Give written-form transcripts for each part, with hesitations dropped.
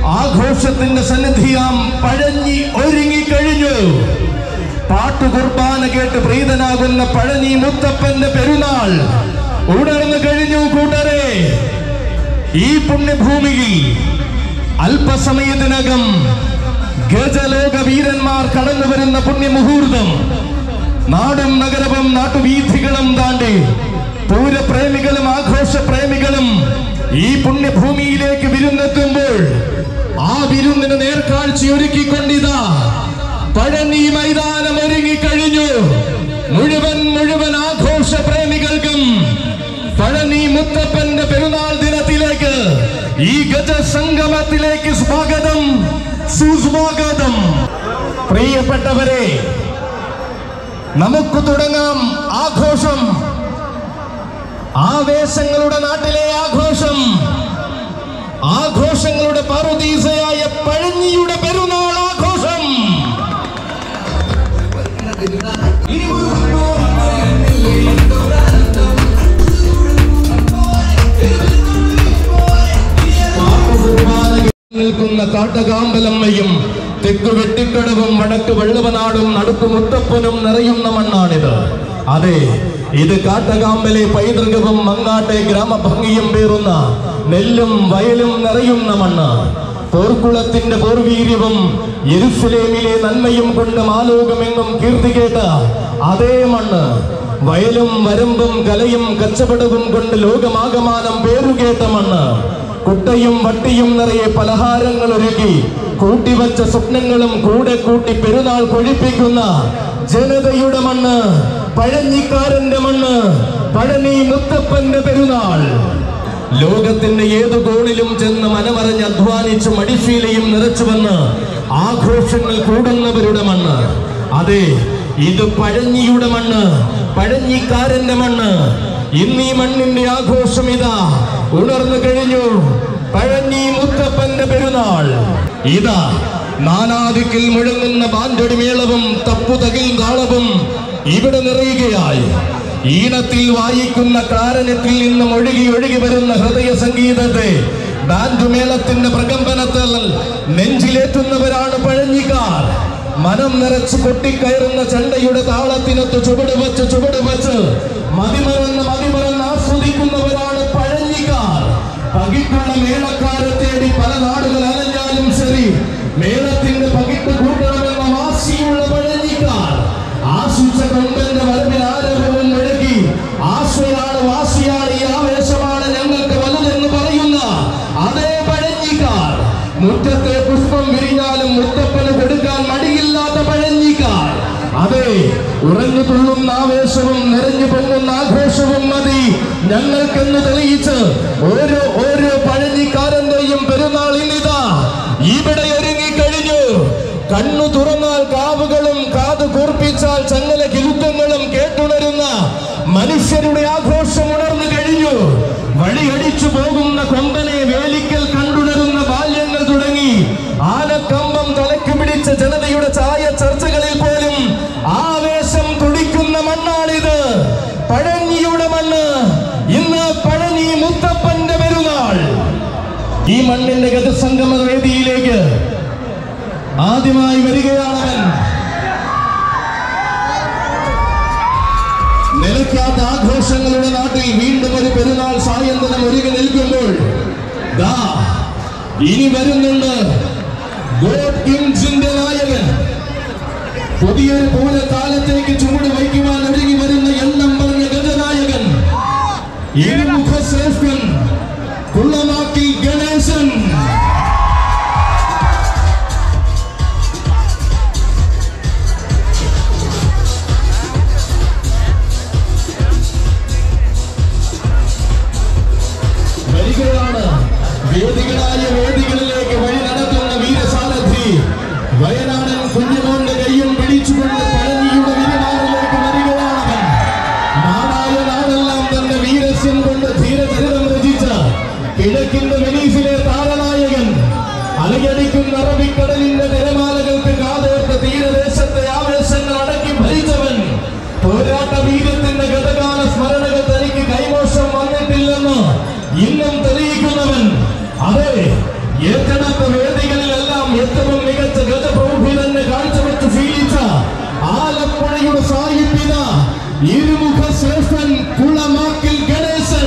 ആഘോഷത്തിന്റെ സന്നിധിയാം പഴഞ്ഞി ഒരുങ്ങിക്കഴിഞ്ഞു. പാട്ടുകുർബാന കേട്ട് പ്രീതനാകുന്ന പഴഞ്ഞി മുത്തപ്പന്റെ പെരുന്നാൾ ഉണർന്നു കഴിഞ്ഞു. കൂട്ടരെ, ഈ പുണ്യഭൂമിയിൽ അല്പസമയത്തിനകം ഗജലോക വീരന്മാർ കടന്നു വരുന്ന പുണ്യമുഹൂർത്തം. നാടും നഗരവും നാട്ടുവീഥികളും താണ്ടി പൂരപ്രേമികളും ആഘോഷപ്രേമികളും ഈ പുണ്യഭൂമിയിലേക്ക് വിരുന്നെത്തുമ്പോൾ ആ വിരുന്നിന് നേർക്കാഴ്ചയൊരുക്കിക്കൊണ്ടിതാ പഴനി മൈതാനം ഒരുങ്ങിക്കഴിഞ്ഞു. മുഴുവൻ ആഘോഷപ്രേമികൾക്കും പഴനി മുത്തപ്പന്റെ പെരുന്നാൾ ദിനത്തിലേക്ക്, ഈ ഗജസംഗമത്തിലേക്ക് സ്വാഗതം, സുസ്വാഗതം. പ്രിയപ്പെട്ടവരെ, നമുക്ക് തുടങ്ങാം ആഘോഷം. ആവേശങ്ങളുടെ നാട്ടിലെ ആഘോഷം, ആഘോഷങ്ങളുടെ പറുദീസയായ പഴനിയുടെ പെരുന്നാൾ ആഘോഷം. നിൽക്കുന്ന കാട്ടകാമ്പലമ്മയും തെക്ക് വെട്ടിക്കടവും വടക്ക് വെള്ളവനാടും നടുക്ക് മുത്തപ്പനും നിറയുന്ന മണ്ണാണിത്. അതെ, ഇത് കാട്ടകാമ്പലെ പൈതൃകവും മങ്ങാട്ടെ ഗ്രാമഭംഗിയും പേറുന്ന നെല്ലും വയലും നിറയുന്ന മണ്ണ്. പോർക്കുളത്തിന്റെ പോർവീര്യവും യെരുശലേമിലെ നന്മയും കൊണ്ട് മാലോകമെങ്ങും കീർത്തി കേട്ട അതേ മണ്ണ്. വയലും വരമ്പും കലയും കച്ചവടവും കൊണ്ട് ലോകമാകമാനം പേരുകേട്ട മണ്ണ്. കുട്ടയും വട്ടിയും നിറയെ പലഹാരങ്ങൾ ഒരുക്കി കൂട്ടിവച്ച സ്വപ്നങ്ങളും കൂടെ കൂട്ടി പെരുന്നാൾ കൊഴിപ്പിക്കുന്ന ജനതയുടെ മണ്ണ്, പഴഞ്ഞിക്കാരന്റെ മണ്ണ്, പഴനി മുത്തപ്പന്റെ പെരുന്നാൾ. ലോകത്തിന്റെ ഏതു കോണിലും ചെന്ന് മനമറിഞ്ഞ് അധ്വാനിച്ച് മടിശീലയും നിറച്ചുവന്ന് ആഘോഷങ്ങൾ കൂടുന്നവരുടെ മണ്ണ്. അതെ, ഇത് പഴഞ്ഞിയുടെ മണ്ണ്, പഴഞ്ഞിക്കാരന്റെ മണ്ണ്. ഇന്നീ മണ്ണിന്റെ ആഘോഷം ഇതാ ഉണർന്നു കഴിഞ്ഞു. പഴനി മുത്തപ്പന്റെ പെരുന്നാൾ ഇതാ നാനാദിക്കിൽ മുഴങ്ങുന്ന ബാൻഡടി മേളവും തപ്പുതകിൽ താളവും ഇവിടെ നിറയുകയായി. ഈണത്തിൽ വായിക്കുന്ന കാരണത്തിൽ നിന്നും ഒഴുകി വരുന്ന ഹൃദയ സംഗീതത്തെ ബാൻഡുമേളത്തിന്റെ പ്രകമ്പനത്തിൽ നെഞ്ചിലേറ്റുന്നവരാണ് പഴഞ്ഞിക്കാർ. മനം നിറച്ച് പൊട്ടിക്കയറുന്ന ചണ്ടയുടെ താളത്തിനൊത്ത് ചുവട് വെച്ച് മതിമറന്ന് ആസ്വദിക്കുന്നവരാണ് പഴഞ്ഞിക്കാർ. പകിട്ടുള്ള മേളക്കാരെ തേടി പല നാടുകൾ അലഞ്ഞാലും ശരി, മേളത്തിന്റെ പകിട്ട് കൂട്ടണമെന്ന വാശിയുള്ള പഴഞ്ഞിക്കാർ ആശിച്ച കൊമ്പന്റെ വരവിൽ ആരവവും മുഴക്കി ആശയാണ്, വാശിയാണ്, ഈ ആവേശമാണ് ഞങ്ങൾക്ക് വലുതെന്ന് പറയുന്ന അതേ പഴഞ്ഞിക്കാർ. മുറ്റത്തെ പുഷ്പം വിരിഞ്ഞാലും മുത്തപ്പന് കൊടുക്കാൻ മടിയില്ലാത്ത പഴഞ്ഞിക്കാർ. അതെ, ഉറഞ്ഞു തുള്ളുന്ന ആവേശവും നിറഞ്ഞു പൊങ്ങുന്ന ആഘോഷവും മതി ഞങ്ങൾക്കെന്ന് തെളിയിച്ച് ഓരോ പഴഞ്ഞിക്കാരന്റെയും പെരുന്നാൾ ഇന്നിതാ ഇവിടെ ഒരുങ്ങിക്കഴിഞ്ഞു. കണ്ണു തുറന്നാൽ കാവുകളും കാത് കൂർപ്പിച്ചാൽ ചങ്ങല കിലുക്കങ്ങളും കേട്ടുണരുന്ന മനുഷ്യരുടെ ആഘോഷം ഉണർന്നു കഴിഞ്ഞു. വഴിയടിച്ചു പോകുന്ന കൊമ്പനെ വേലിക്കൽ കണ്ടുണരുന്ന ബാല്യങ്ങൾ തുടങ്ങി ആനക്കമ്പം തലയ്ക്ക് പിടിച്ച ജനതയുടെ ചായ ചർച്ചകളിൽ പോലും ആവേശം തുടിക്കുന്ന മണ്ണാണിത്, പഴഞ്ഞിയുടെ മണ്ണ്. ഇന്ന് പഴനി മുത്തപ്പന്റെ പെരുന്നാൾ. ഈ മണ്ണിന്റെ ഗജസംഗമ വേദിയിലേക്ക് ആദ്യമായി വരികയാണവൻ. നിലയ്ക്കാത്ത ആഘോഷങ്ങളുടെ നാട്ടിൽ വീണ്ടും ഒരു പെരുന്നാൾ സായന്തനം ഒരുങ്ങി നിൽക്കുമ്പോൾ ഇനി വരുന്നുണ്ട് ഗോഡ് കിങ്സിന്റെ നായകൻ. പുതിയൊരു പൂരകാലത്തേക്ക് ചുവട് വയ്ക്കുവാൻ ഒരുങ്ങി വരുന്ന എണ്ണം പറഞ്ഞ ഗജനായകൻ, ഇരുമുഖശ്രേഷ്ഠൻ കുള്ളമാക്കിൽ ഗണേശൻ. വരികയാണ് വേദികളായ വേദികളിലേക്ക് വഴി നടത്തുന്ന വീരസാരഥി വയനാടൻ കുഞ്ഞുമോന്റെ കയ്യും പിടിച്ചുകൊണ്ട് പഴനിയുടെ വിരുമാറിലേക്ക് വരികയാണവൻ. നാടായ നാടെല്ലാം തന്റെ വീരസ്യം കൊണ്ട് ധീരചരിതം രചിച്ച കിഴക്കിന്റെ വെനീസിലെ താരനായകൻ, അലയടിക്കുന്ന അറബിക്കടലിന്റെ തിരമാലകൾക്ക് കാതോർത്ത തീരദേശത്തെ ആവേശങ്ങൾ അടക്കി ഭരിച്ചവൻ, പോരാട്ട വീര്യത്തിന്റെ ഗതകാല സ്മരണകൾ തനിക്ക് കൈമോശം വന്നിട്ടില്ലെന്ന് ഇന്നും തെളിയിക്കുന്നവൻ. അതെ, ഏറ്റെടുത്ത വേദികളിലെല്ലാം ഏറ്റവും മികച്ച ഗജപ്രൗഢി തന്നെ കാഴ്ചവെച്ച് ശീലിച്ച ആലപ്പുഴയുടെ സാഹിത്യ ഇരുമുഖ ശ്രേഷ്ഠൻ കുളമാക്കിൽ ഗണേശൻ.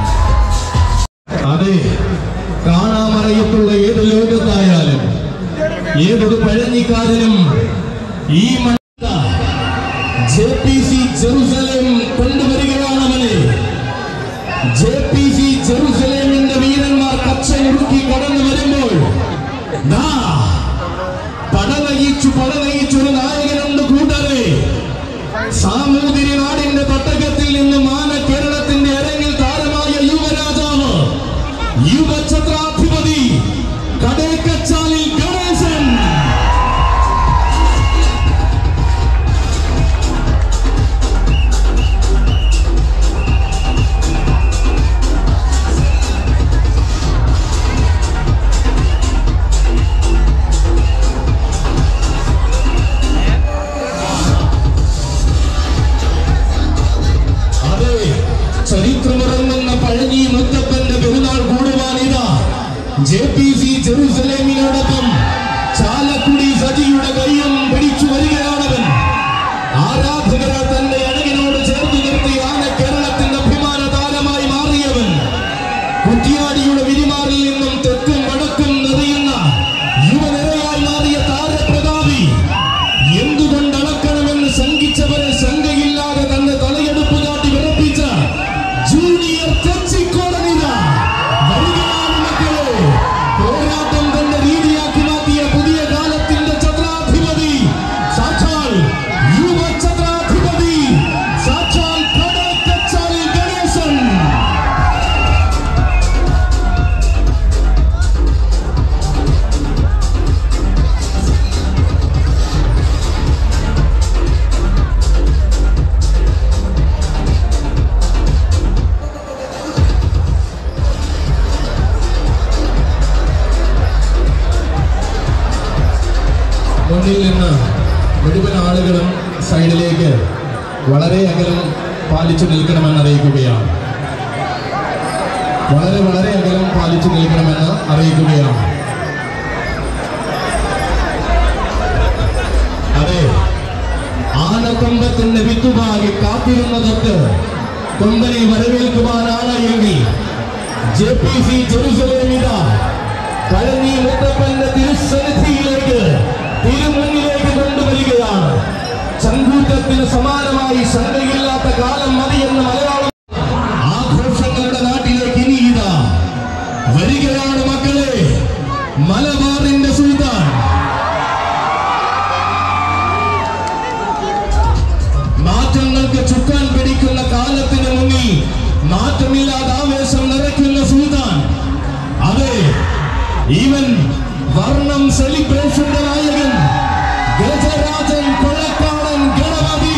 അതെ, കാണാമറയത്തുള്ള ഏത് ലോകത്തായാലും ഏതൊരു പഴഞ്ഞിക്കാരനും ഈ JPC ജെറുസലേം കൊണ്ടുവരികയാണവനെ. JPC ജെറുസലേമിന്റെ വീരന്മാർ കച്ചയൊരുക്കി കടന്നു വരുമ്പോൾ പടനയിച്ചൊരു നായകനുണ്ട് കൂട്ടരെ. സാമൂതിരി നാടിന്റെ തട്ടകത്തിൽ നിന്ന് മാന കേരളത്തിന്റെ അരങ്ങിൽ താരമായ യുവരാജാവ്, യുവഛത്രാധിപതി കടേക്കച്ചാലിൽ ഗണേശൻ. ചരിത്രമുറങ്ങുന്ന പഴഞ്ഞി മുത്തപ്പന്റെ പെരുന്നാൾ കൂടുവാനിതാ JPC ജെറുസലേമിനോടൊപ്പം ചാലക്കുടി സജിയുടെ കയ്യും പിടിച്ചു വരികയാണവൻ. ആരാധകരെ തന്റെ അഴകിനോട് ചേർത്ത് നിർത്തി ആന കേരളത്തിന്റെ അഭിമാന താരമായി മാറിയവൻ. കുറ്റിയാടിയുടെ വിരിമാറിൽ നിന്നും തെക്കും വടക്കും നിറയുന്ന യുവനിരയായി മാറിയ താരപ്രതാപി. എന്തുകൊണ്ടളക്കണമെന്ന് ശങ്കിച്ചവരെ ശങ്കയില്ലാതെ തന്നെ തലയെടുപ്പ് കാട്ടി വിറപ്പിച്ച ജൂനിയർ തെച്ചിക്കോടനിത വരികയാണ് മക്കളെ. പോരാട്ടം തന്റെ രീതിയാക്കി മാറ്റിയ പുതിയ കാലത്തിന്റെ ഛത്രാധിപതി, സാക്ഷാൽ യുവ ഛത്രാധിപതി, സാക്ഷാൽ കടേക്കച്ചാലിൽ ഗണേശൻ. മുന്നിൽ നിന്ന് മുഴുവൻ ആളുകളും സൈഡിലേക്ക് വളരെ അകലം പാലിച്ചു നിൽക്കണമെന്ന് അറിയിക്കുകയാണ്. വളരെ അകലം പാലിച്ചു നിൽക്കണമെന്ന് അറിയിക്കുകയാണ്. അതെ, ആനക്കൊമ്പത്തിന്റെ വിത്തുപാകി കാത്തിരുന്നതൊക്കെ കൊമ്പനെ വരവേൽക്കുവാനാണ് എങ്കിൽ JPC ജെറുസലേമിത പഴഞ്ഞി മുത്തപ്പന്റെ തിരുസന്നിധിയിലേക്ക് തിരുമുന്നിലേക്ക് കൊണ്ടുവരികയാണ്. ചങ്കൂറ്റത്തിന് സമാനമായി ശങ്കയില്ലാത്ത കാലം മതിയെന്ന് മലയാളം ആഘോഷങ്ങളുടെ നാട്ടിലേക്ക് ഇനി ഇതാ വരികയാണ് മക്കളെ, മലബാറിന്റെ സുൽത്താൻ. മാറ്റങ്ങൾക്ക് ചുക്കാൻ പിടിക്കുന്ന കാലത്തിന് മുന്നിൽ മാറ്റമില്ലാതെ ആവേശം നിറയ്ക്കുന്ന സുൽത്താൻ. അതെ, ഇവൻ വർണ്ണം സെലിബ്രേഷന്റെ നായകൻ, ഗജരാജൻ കൊള്ളക്കാടൻ ഗണപതി.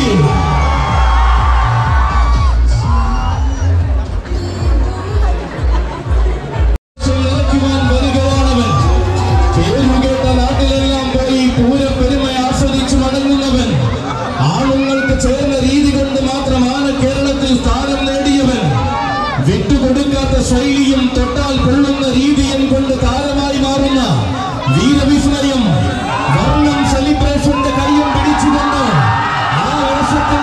വരികയാണവൻ. പേരുകേട്ട നാട്ടിലെല്ലാം പോയി പൂരപ്പെരുമ ആസ്വദിച്ചു മടങ്ങുന്നവൻ. ആളുങ്ങൾക്ക് ചേർന്ന രീതി കൊണ്ട് മാത്രമാണ് കേരളത്തിൽ സ്ഥാനം നേടിയവൻ. വിട്ടുകൊടുക്കാത്ത ശൈലിയും തൊട്ടാൽ കൊള്ളുന്ന രീതിയും കൊണ്ട് താരമായി മാറുന്ന വീരവിസ്മയം, വർണ്ണം സെലിബ്രേഷന്റെ കയ്യും പിടിച്ചുകൊണ്ട് ആ വേഷത്തിൽ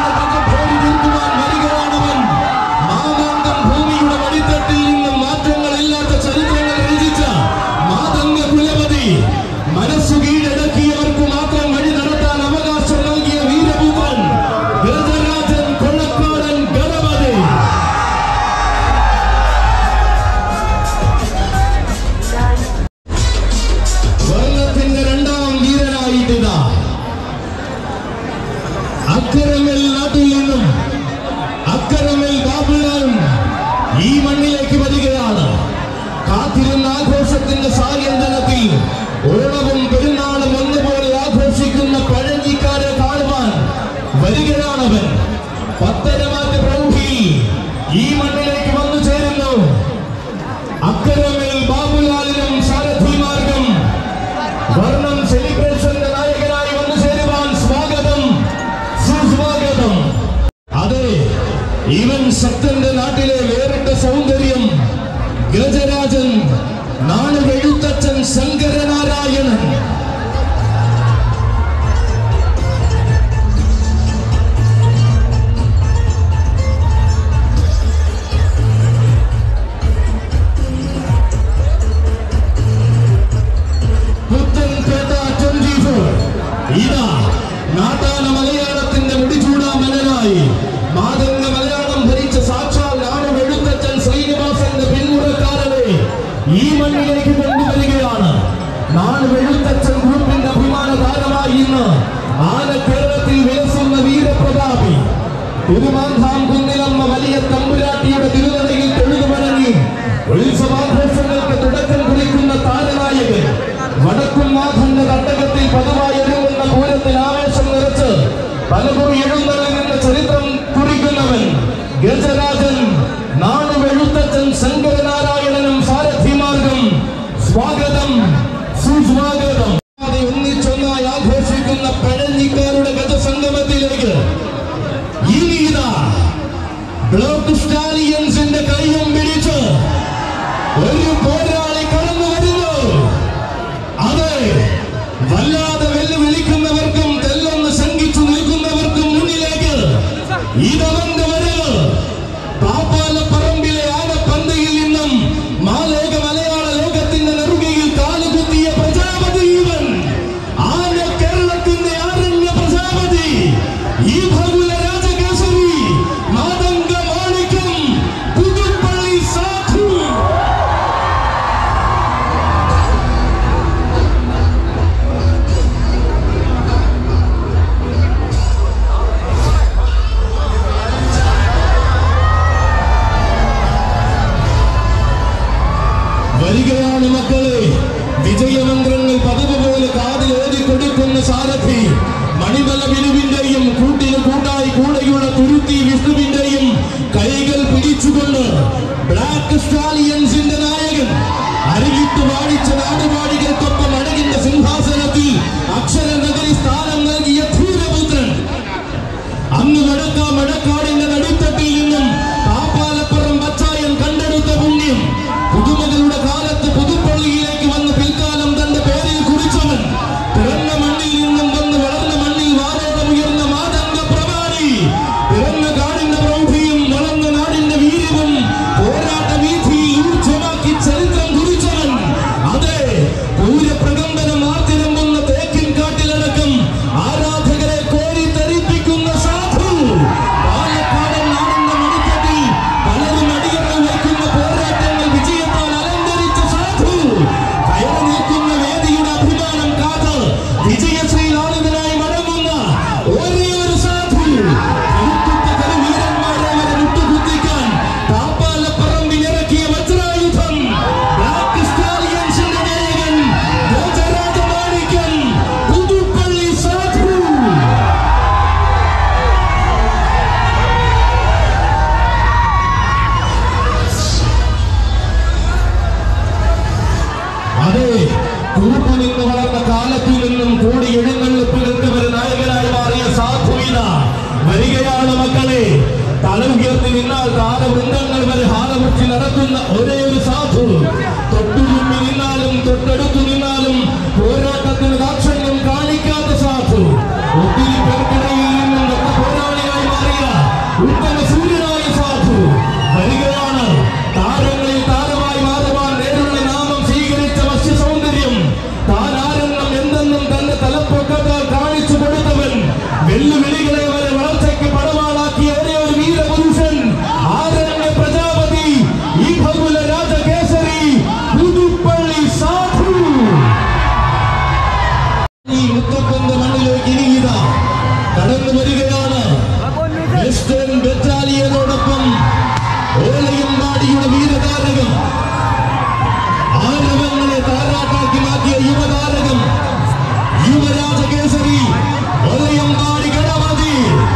നാടുവെഴുത്തച്ഛൻ ഗ്രൂപ്പിന്റെ അഭിമാന താരമായി ഇന്ന് ആനക്കേരളത്തിൽ വിലസുന്ന വീരപ്രതാപി തിരുമാന്താം കുന്നിലമ്മ വലിയ തമ്പുരാട്ടിയുടെ തിരുനടയിൽ തൊഴുതുമടങ്ങി ഉത്സവാഘോഷങ്ങൾക്ക് തുടക്കം കുറിക്കുന്ന താരനായകൻ വടക്കുംനാഥന്റെ തട്ടകത്തിൽ പതിവായി ഒരുങ്ങുന്ന പൂരത്തിൽ ആവേശം നിറച്ച് പലകുറി എഴുന്നള്ളിൽ നിന്ന് ചരിത്രം കുറിക്കുന്നവൻ ഗജരാജൻ നാടുവെഴുത്തച്ഛൻ ശങ്കരനാരായണനും സാരഥിമാർഗം സ്വാഗതം സുസ്വാഗതം. ഒന്നിച്ചൊന്നായി ആഘോഷിക്കുന്ന പഴഞ്ഞിക്കാരുടെ ഗജസംഗമത്തിലേക്ക് ഇനിതാ ബ്ലോക്ക് സ്റ്റാലിയൻസിന്റെ കൈയും പിടിച്ച് ഒരു പോരാളി കടന്നു വരുന്നു. അതെ, വല്ലാതെ വെല്ലുവിളിക്കുന്നവർക്കും തെല്ലൊന്ന് ശങ്കിച്ചു നിൽക്കുന്നവർക്കും മുന്നിലേക്ക് ഇതവന്റെ വരവ് പാപ്പാലപ്പറമ്പിലെ ആനപ്പന്തയിൽ നിന്നും മാലോക മലയാള ലോകത്തിന്റെ നെറുകയിൽ കാലുകുത്തിയ പ്രജാപതി ഇവൻ. ആന കേരളത്തിന്റെ ആരണ്യ പ്രജാപതി ഈ ഭഗുല രാജകേസരി മാതംഗ മാണിക്യം പുതുപ്പള്ളി സാധു. വരികയാണ് മക്കളെ, വിജയമന്ത്രങ്ങൾ പതിവ് പോലെ കാതിൽ ഓതിക്കൊടുക്കുന്ന സാരഥി മണിമല വിനുവിന്റെയും കൂട്ടിന് കൂട്ടായി കൂടെയുള്ള തുരുത്തി വിഷ്ണുവിന്റെയും കൈകൾ പിടിച്ചുകൊണ്ട് ബ്ലാക്ക് സ്റ്റാലിയൻസിന്റെ നായകൻ അരികിട്ട് വാടിച്ച നാടുപാടികൾക്കൊപ്പം അഴകിന്റെ സിംഹാസനത്തിൽ അക്ഷരനഗരി സ്ഥാനം നൽകിയ ധീരപുത്രൻ അന്ന് മഴക്കാടിന്റെ നടുത്തട്ടിൽ നിന്നും പാപ്പാലപ്പുറം പച്ചായൻ കണ്ടെടുത്ത പുണ്യം പുതുമകളുടെ കാലത്ത് പുതുപ്പള്ളിയിലേക്ക് വന്ന് പിൽക്കാലം തന്റെ പേരിൽ കുറിച്ചവൻ പിറന്ന മണ്ണിൽ നിന്നും വന്ന് വളർന്ന മണ്ണിൽ വാരോടമുയർന്ന മാതംഗ പ്രമാണി പിറന്ന കാടിന്റെ പ്രൗഢിയും വളർന്ന നാടിന്റെ വീര്യവും പോരാട്ട വീഥിയിൽ ഊർജ്ജമാക്കി ചരിത്രം കുറിച്ചവൻ. അതെ, പൂരപ്രകമ്പനം ആർത്തിരമ്പുന്ന തേക്കിൻ കാട്ടിലടക്കം ആരാധകരെ കോരിത്തരിപ്പിക്കുന്ന സാധു. പാലക്കാടൻ നാടിന്റെ മടിത്തട്ടിൽ പലരും അടിയറവ് വയ്ക്കുന്ന പോരാട്ടങ്ങൾ വിജയത്താൽ അലങ്കരിച്ച സാധു. കയറി നിൽക്കുന്ന വേദിയുടെ അഭിമാനം കാത്ത് വിജയശ്രീലാളിതനായി മടങ്ങുന്ന ഒരേ ഒരു സാധു. കരുവീരന്മാരെ വരെ വിട്ടുകുത്തിക്കാൻ പാപ്പാലപ്പറമ്പിലിറക്കിയ വജ്രായുധം ബ്ലാക്ക് സ്റ്റാലിയൻസിന്റെ നായകൻ ഗജരാജമാണിക്യം പുതുപ്പള്ളി സാധു. അതെ, കുറുപ്പ് നിന്ന് വളർന്ന കാലത്തിൽ നിന്നും കൂടി എഴുന്നള്ളിപ്പുകൾക്ക് ഒരു നായകനായി മാറിയ സാധുവിന വരികയാണ് മക്കളെ. തല ഉയർത്തി നിന്നാൽ താരവൃന്ദങ്ങൾ വരെ ഹാരമുറ്റി നടത്തുന്ന ഒരേ ഒരു സാധു. തൊട്ടുരുമ്പി നിന്നാലും തൊട്ടടുത്തു നിന്നാലും പോരാട്ടത്തിന് ദാക്ഷിണ്യം കാണിക്കാത്ത സാധു. ഒത്തിരി പേർക്കിടയിൽ നിന്നും പോരാളിയായി മാറിയ ഉത്തമ സൂര്യനായ സാധു വരികയാണ്. താരങ്ങളിൽ താരമായി മാറുവാൻ നേരുള്ള നാമം സ്വീകരിച്ച വശ്യ സൗന്ദര്യം താൻ ആരെന്നും എന്തെന്നും തന്റെ തലപ്പൊക്കത്താൽ കാണിച്ചു കൊടുത്തവൻ. വെല്ലുവിളികളെ വരെ വളർച്ചയ്ക്ക് പടവാളാക്കിയ ഒരേ ഒരു വീരപുരുഷൻ ആരണ്യ പ്രജാപതി ഈ ഭഗുല രാജകേസരി പുതുപ്പള്ളി സാധു. ഈ മുത്തപ്പന്റെ മണ്ണിലേക്ക് ഇനിയിതാ കടന്നു വരികയാണ് വെസ്റ്റേൺ ബറ്റാലിയനോടൊപ്പം ഓലയമ്പാടിയുടെ വീരതാരകം, ആരവങ്ങളെ താരാട്ടാക്കി മാറ്റിയ യുവതാരകം യുവരാജകേസരി ഓലയമ്പാടി ഗണപതി.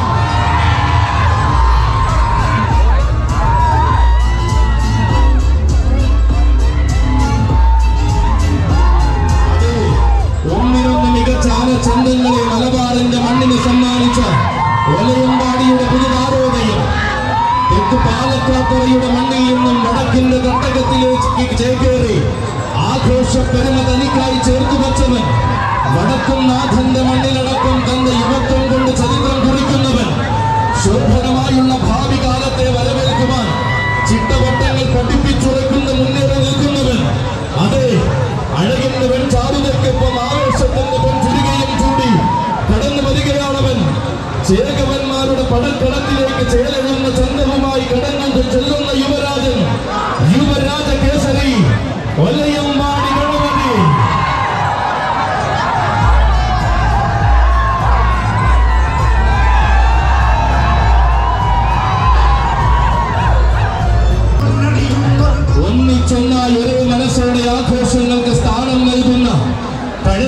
ഒന്നിനൊന്ന് മികച്ച ആനച്ചന്തങ്ങളെ മലബാറിന്റെ മണ്ണിന് സമ്മാനിച്ച ഓലയമ്പാടിയുടെ പുതുതാരോദയം തെക്ക് പാലക്കാത്തറയുടെ മണ്ണിൽ നിന്നും വടക്കിന്റെ തട്ടകത്തിലേക്ക് ചേക്കേറി ആഘോഷ പെരുമ തനിക്കായി ചേർത്തു വച്ചവൻ. വടക്കും നാഥന്റെ മണ്ണിലടക്കം തന്റെ യുവത്വം കൊണ്ട് ചരിത്രം കുറിക്കുന്നവൻ. ശോഭനമായുള്ള ഭാവി കാലത്തെ വരവേൽക്കുവാൻ ചിട്ടവട്ടങ്ങൾ പഠിപ്പിച്ചുറക്കുന്ന മുന്നേറി നിൽക്കുന്നവൻ. അതെ, അഴകിന്റെ പെൺ ചാരുതയ്ക്കൊപ്പം ആവേശത്തിന്റെ പെൺ ചുരുകയും ചൂടി കടന്നു വരികയാണവൻ. ചേകവന്മാരുടെ പടക്കളത്തിലേക്ക് ചേലെഴുന്ന ചന്തവുമായി കടന്നു ചെല്ലുന്ന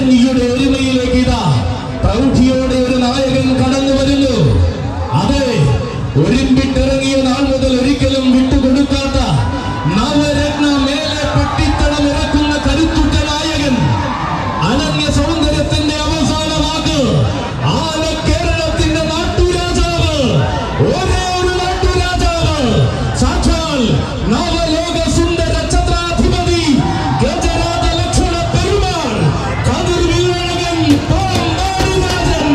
പടഞ്ഞിയുടെ ഒരുമയിലേക്ക് ഇതാ പ്രൗഢിയോടെ ഒരു നായകൻ കടന്നു വരുന്നു. അതെ, ഒരുമ്പിട്ടിറങ്ങിയ നാൾ മുതൽ ഒരിക്കലും വിട്ടുകൊടുക്കാത്ത നവരത്ന മേലെ പട്ടിത്തടം ഇറക്കുന്ന കരുത്തുറ്റ നായകൻ, അനന്യ സൗന്ദര്യത്തിന്റെ അവസാന വാക്ക്, ആന കേരളത്തിന്റെ നാട്ടുരാജാവ്, ഒരേ ഒരു നാട്ടുരാജാവ്, സാക്ഷാൽ നവലോക സുന്ദര ഛത്രാധിപതി ഗജരാജ ലക്ഷണ പെരുമാൾ കതിർവില്ലഴകൻ പാമ്പാടി രാജൻ.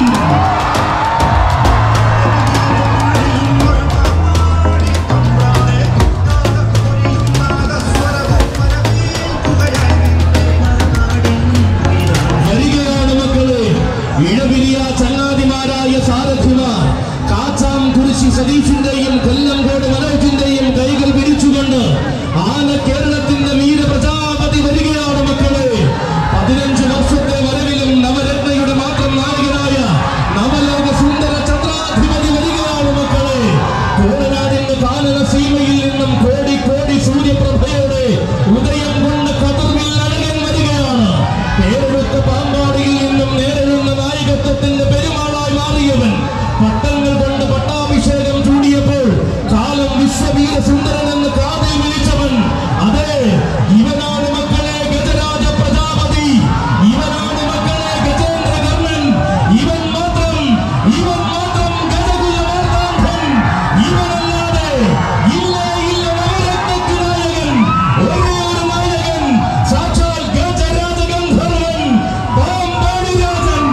വരികയാണ് മക്കളെ, ഇഴപിരിയ ചങ്ങാതിമാരായ സാരഥിമാർ കാച്ചാം കുരിശി സതീഷിന്റെയും കൊല്ലംകോട് മനോജിന്റെയും കൈകൾ പിടിച്ചുകൊണ്ട് ആന കേരളത്തിന്റെ വീര പ്രജാപതി വരികയാണ് മക്കളെ. 15 വർഷത്തെ വരവിലും നവരത്നയുടെ മാത്രം നായകനായ നവലോക സുന്ദര ഛത്രാധിപതി വരികയാണ് മക്കളെ. കോടനാടിന്റെ കാനന സീമയിൽ നിന്നും കോടി കോടി സൂര്യപ്രഭയോടെ ഉദയം കൊണ്ട കതിർവില്ലഴകൻ വരികയാണ്. പേരെടുത്ത പാമ്പാടിയിൽ നിന്നും നേരിടുന്ന നായകത്വത്തിന്റെ പെരുമാളായി മാറിയവൻ, പട്ടങ്ങൾ കൊണ്ട് പട്ടാഭിഷേകം ചൂടിയപ്പോൾ കാലം വിശ്വവീര സുന്ദരൻ എന്ന് കാതിൽ വിളിച്ചവൻ. അതെ, ഇവനാണ് മക്കളെ ഗജരാജ പ്രജാപതി, ഇവനാണ് മക്കളെ ഗജേന്ദ്ര കർണൻ, ഇവൻ മാത്രം ഗജകുല മാർത്താണ്ഡൻ, ഇവനല്ലാതെ ഇല്ല നവരത്നയ്ക്ക് നായകൻ, ഒരേ ഒരു നായകൻ, സാക്ഷാൽ ഗജരാജ ഗന്ധർവൻ പാമ്പാടി രാജൻ.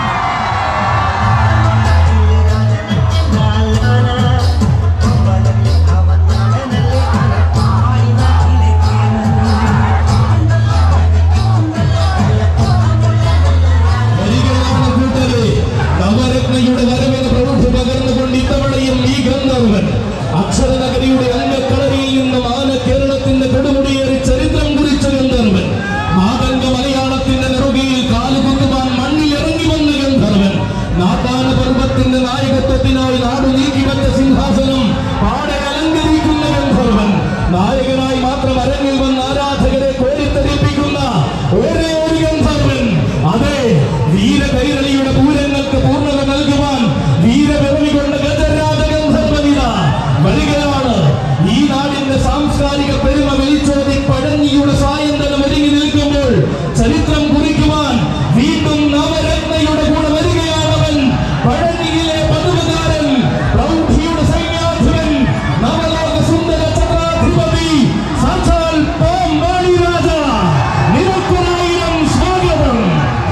വരികയാണ് കൂട്ടരെ, നവരത്നയുടെ വരവിന് പ്രൗഢി പകർന്നുകൊണ്ട് ഇത്തവണയും ഈ ഗന്ധർവൻ അക്ഷരനഗരിയുടെ അംഗക്കളരിയിൽ നിന്നും ആന കേരളത്തിന്റെ കൊടുമുടിയേറി ചരിത്രം കുറിച്ച ഗന്ധർവൻ, മാതംഗ മലയാളത്തിന്റെ നെറുകയിൽ കാലുകുത്തുവാൻ മണ്ണിൽ ഇറങ്ങി വന്ന ഗന്ധർവൻ, നാട്ടാന പർവ്വത്തിന്റെ നായകത്വത്തിനായി നാടു നീക്കിവെച്ച സിംഹാസനം പാടെ അലങ്കരിക്കുന്ന ഗന്ധർവൻ, നായകനായി മാത്രം അരങ്ങിൽ വന്ന ആരാധകരെ കോരിത്തരിപ്പിക്കുന്ന ഒരേ ഒരു ഗന്ധർവൻ. അതെ, വീര കൈരളിയുടെ പൂരങ്ങൾക്ക് പൂർണ്ണത നൽകുവാൻ വീരപിറവി കൊണ്ട് ഗജരാജ ഗന്ധർവനിത വരികയാണ്. ഈ നാടിന്റെ സാംസ്കാരിക പെരുമ വിളിച്ചോതി പഴഞ്ഞിയുടെ സായന്തനം ഒരുങ്ങി നിൽക്കുമ്പോൾ ചരിത്രം കുറിക്കുവാൻ വീണ്ടും നവരത്നയുടെ കൂടെ വരികയാണവൻ. പഴഞ്ഞിയിലെ പതിവുകാരൻ, പ്രൗഢിയുടെ സൈന്യാധിപൻ, നവലോക സുന്ദര ഛത്രാധിപതി, സാക്ഷാൽ പാമ്പാടി രാജ. നിനക്കൊരായിരം സ്വാഗതം.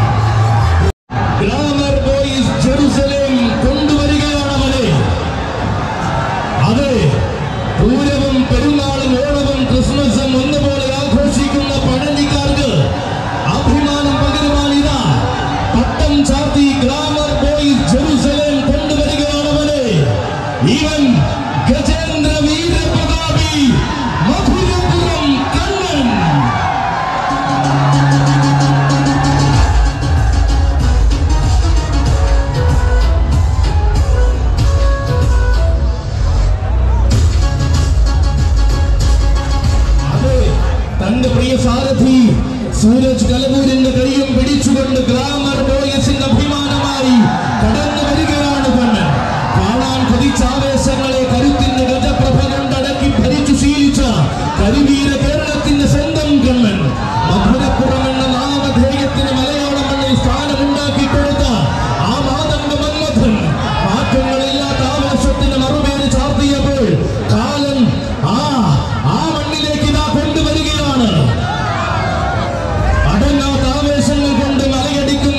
ഗ്ലാമർ ബോയ്സ് ജെറുസലേം കൊണ്ടുവരികയാണവനെ. അതെ, പൂരവും പെരുന്നാളും ഓണവും ക്രിസ്മസും ഒന്നുപോലെ ആഘോഷിക്കുന്ന പഴഞ്ഞിക്കാർക്ക് അഭിമാനം പകരുവാൻ ഇതാ പട്ടം ചാർത്തി ഗ്ലാമർ ബോയ്സ് ജെറുസലേം കൊണ്ടുവരികയാണവനെ. ഇവൻ ഗജേന്ദ്ര വീരപ്രതാപി മധുരപുരം കണ്ണൻ. അതെ, തന്റെ പ്രിയ സാരഥി സൂരജ് കലബൂരിന്റെ കൈയും പിടിച്ചുകൊണ്ട് ഗ്ലാമർ ബോയ്സിന്റെ അഭിമാനമായി കടന്നു വരികയാണ് കണ്ണൻ. കാണാൻ കൊതിച്ച ആവേശങ്ങളെ കരുത്തിന്റെ ഗജപ്രഭ കൊണ്ടടക്കി ഭരിച്ചു ശീലിച്ച കരിവീര കേരളത്തിന്റെ സ്വന്തം കണ്ണൻ. മധുരപ്പുറം എന്ന നാമധേയത്തിന് മലയാളം മണ്ണിൽ സ്ഥാനമുണ്ടാക്കി കൊടുത്ത ആ മാതംഗ മന്മഥൻ മാറ്റങ്ങളില്ലാത്ത ആവേശത്തിന് മറുപേര് ചാർത്തിയപ്പോൾ കാലം ആ മണ്ണിലേക്ക് ഇതാ കൊണ്ടുവരികയാണ്. അടങ്ങാത്ത ആവേശങ്ങൾ കൊണ്ട് മലയടിക്കുന്ന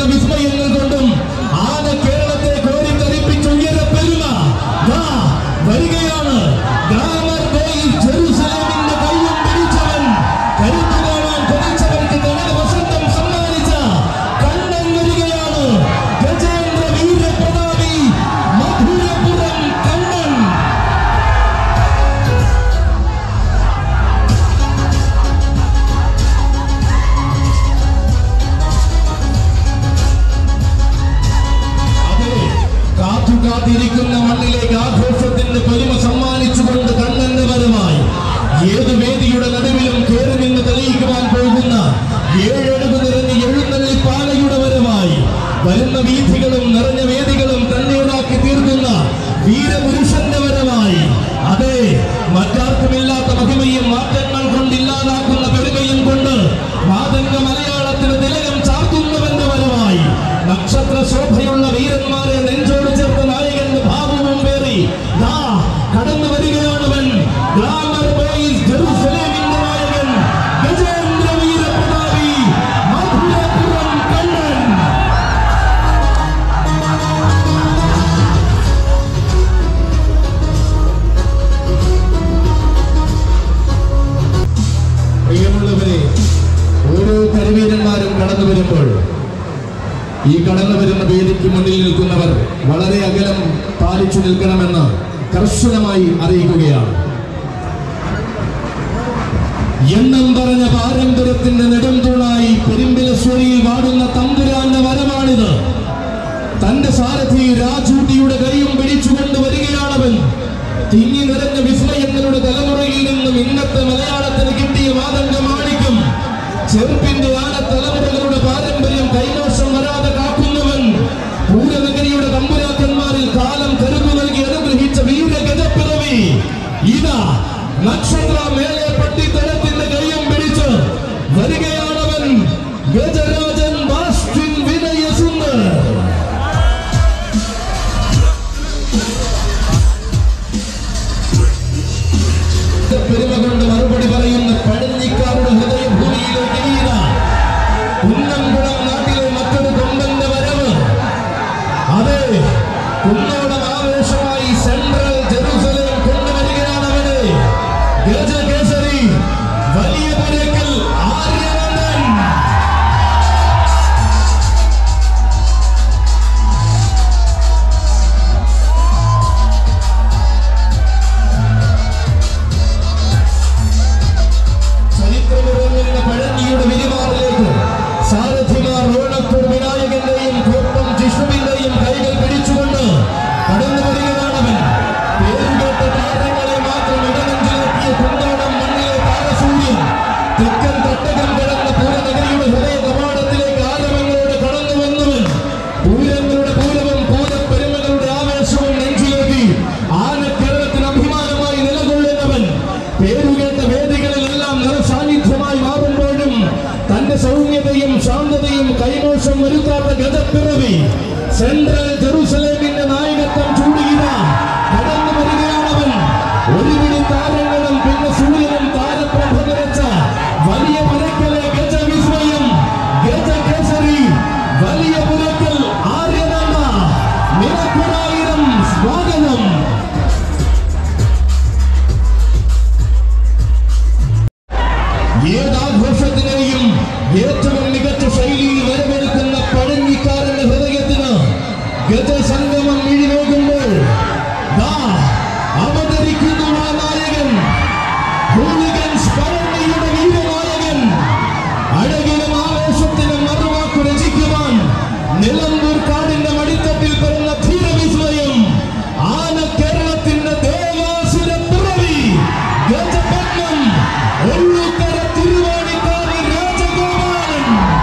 വരുന്ന വീഥികളും നിറഞ്ഞ വേദികളും തന്നെയുണ്ടാക്കി തീർക്കുന്ന വീരപുരുഷന്റെ വരമായി, അതെ, മറ്റാർക്കുമില്ലാത്ത മഹിമയും മാറ്റങ്ങൾ കൊണ്ടില്ലാതാക്കുന്ന പെരുമയും കൊണ്ട് മാതംഗ മലയാളത്തിന് തിലകം ചാർത്തുന്നവന്റെ വരമായി, നക്ഷത്ര ശോഭയുള്ള വീരന്മാരെ നെഞ്ചോട് ചേർത്ത നായകന്റെ ഭാവവും പേറി കടന്നു വരികയാണവൻ. ഗ്ലാമർ ബോയ്സ് ജെറുസലേമിന്റെ നായകൻ ഗജേന്ദ്ര വീരപ്രതാപി മധുരപുരം കണ്ണൻ. പ്രിയമുള്ളവരെ, ഓരോ കരിവീരന്മാരും കടന്നു വരുമ്പോൾ ഈ കടന്നു വരുന്ന വേദിക്ക് മുന്നിൽ നിൽക്കുന്നവർ വളരെ അകലം പാലിച്ചു നിൽക്കണമെന്ന് കർശനമായി അറിയിക്കുകയാണ്. എണ്ണം പറഞ്ഞ പാരമ്പര്യത്തിന്റെ നെടുംതൂണായി പെരുമ്പിലശ്ശേരിയിൽ വാടുന്ന തമ്പുരാന്റെ വരമാണിത്. തന്റെ സാരഥി രാജൂട്ടിയുടെ കൈയും പിടിച്ചുകൊണ്ട് വരികയാണവൻ. തിങ്ങി നിറഞ്ഞ വിസ്മയങ്ങളുടെ തലമുറയിൽ നിന്നും ഇന്നത്തെ മലയാളത്തിന് കിട്ടിയ മാതംഗ മാണിക്യം, ചെറുപ്പിന്റെ തലമുറകളുടെ പാരമ്പര്യം കൈമോശം വരാതെ കാക്കുന്നവൻ, പൂരനഗരിയുടെ തമ്പുരാക്കന്മാരിൽ കാലം കരുതു നൽകി അനുഗ്രഹിച്ച വീരഗജപ്പിറവി, ഇതാ നക്ഷത്ര മേലെ പട്ടിത്തരത്തിന്റെ കൈയും പിടിച്ച് വരികയാണവൻ. ഗജരാജൻ ബാസ്റ്റിൻ വിനയസുന്ദർ. പെരുമ കൊണ്ട് മറുപടി പറയുന്ന പഴഞ്ഞിക്കാരുടെ ഹൃദയഭൂമിയിലേക്ക് കുന്നംകുളം നാട്ടിലെ മറ്റൊരു കൊമ്പന്റെ വരവ്. അതെ, കുന്നോളം ആവേശമായി സെൻട്രൽ ജെറുസലേം കൊണ്ടുവരികയാണവനെ. ഗജകേസരി വലിയ പുരക്കൽ ആര്യനന്ദൻ. ചരിത്രമുറങ്ങുന്ന പഴഞ്ഞിയുടെ വിരിമാറിലേക്ക് സാരഥിമാർ ഓണക്കൂർ വിനായകന്റെയും കൊപ്പം ജിഷ്ണുവിന്റെയും കൈകൾ പിടിച്ചുകൊണ്ട് കടന്നു വരികയാണവൻ. പേരുകേട്ട താരങ്ങളെ മാത്രം ഇടനെഞ്ചിലെത്തിയ കുന്നോളം മണ്ണിലെ താരസൂര്യൻ തെക്കൻ തട്ടകം കിടന്ന പൂരനഗരിയുടെ ഹൃദയ കവാടത്തിലേക്ക് ആരവങ്ങളോടെ കടന്നു വന്നവൻ. പൂരങ്ങളുടെ പൂരവും പൂരപ്പെരുമകളുടെ ആവേശവും നെഞ്ചിലേറ്റി ആനക്കേരളത്തിന് അഭിമാനമായി നിലകൊള്ളുന്നവൻ. പേരുകേട്ട വേദികളിലെല്ലാം നിറസാന്നിധ്യമായി മാറുമ്പോഴും തന്റെ സൗമ്യതയും ശാന്തതയും കൈമോശം വരുത്താത്ത ഗജപ്പിറവി, സെൻട്രൽ ജെറുസലേമിന്റെ നായകത്വം ചൂടുക കടന്നു വരികയാണവൻ. ഒരുപിടി താരങ്ങളും പിന്നെ സൂര്യനും താരപ്രഭ നിറച്ച വലിയ പുരക്കലെ ഗജവിസ്മയം, ഗജകേസരി വലിയ പുരക്കൽ ആര്യനന്ദ. നിനക്കൊരായിരം സ്വാഗതം. ഏതാഘോഷത്തിനെയും ഏറ്റവും മികച്ച ശൈലിയിൽ വരവേൽക്കുന്ന പഴഞ്ഞിക്കാരന്റെ ഹൃദയത്തിന് ഗജസംഗമം മിഴിവേകുമ്പോൾ അവതരിക്കുന്നു ആ നായകൻ, ഹൂലിഗൻസ് പഴഞ്ഞിയുടെ വീരനായകൻ. അഴകിലും ആവേശത്തിനും മറുവാക്കു രചിക്കുവാൻ നിലമ്പൂർ കാടിന്റെ മടിത്തട്ടിൽ പിറന്ന ധീരവിസ്മയം, ആന കേരളത്തിന്റെ ദേവാസുര പിറവി, ഗജപത്മം, ഒള്ളുക്കര തിരുവാണിക്കാവ് രാജഗോപാലൻ.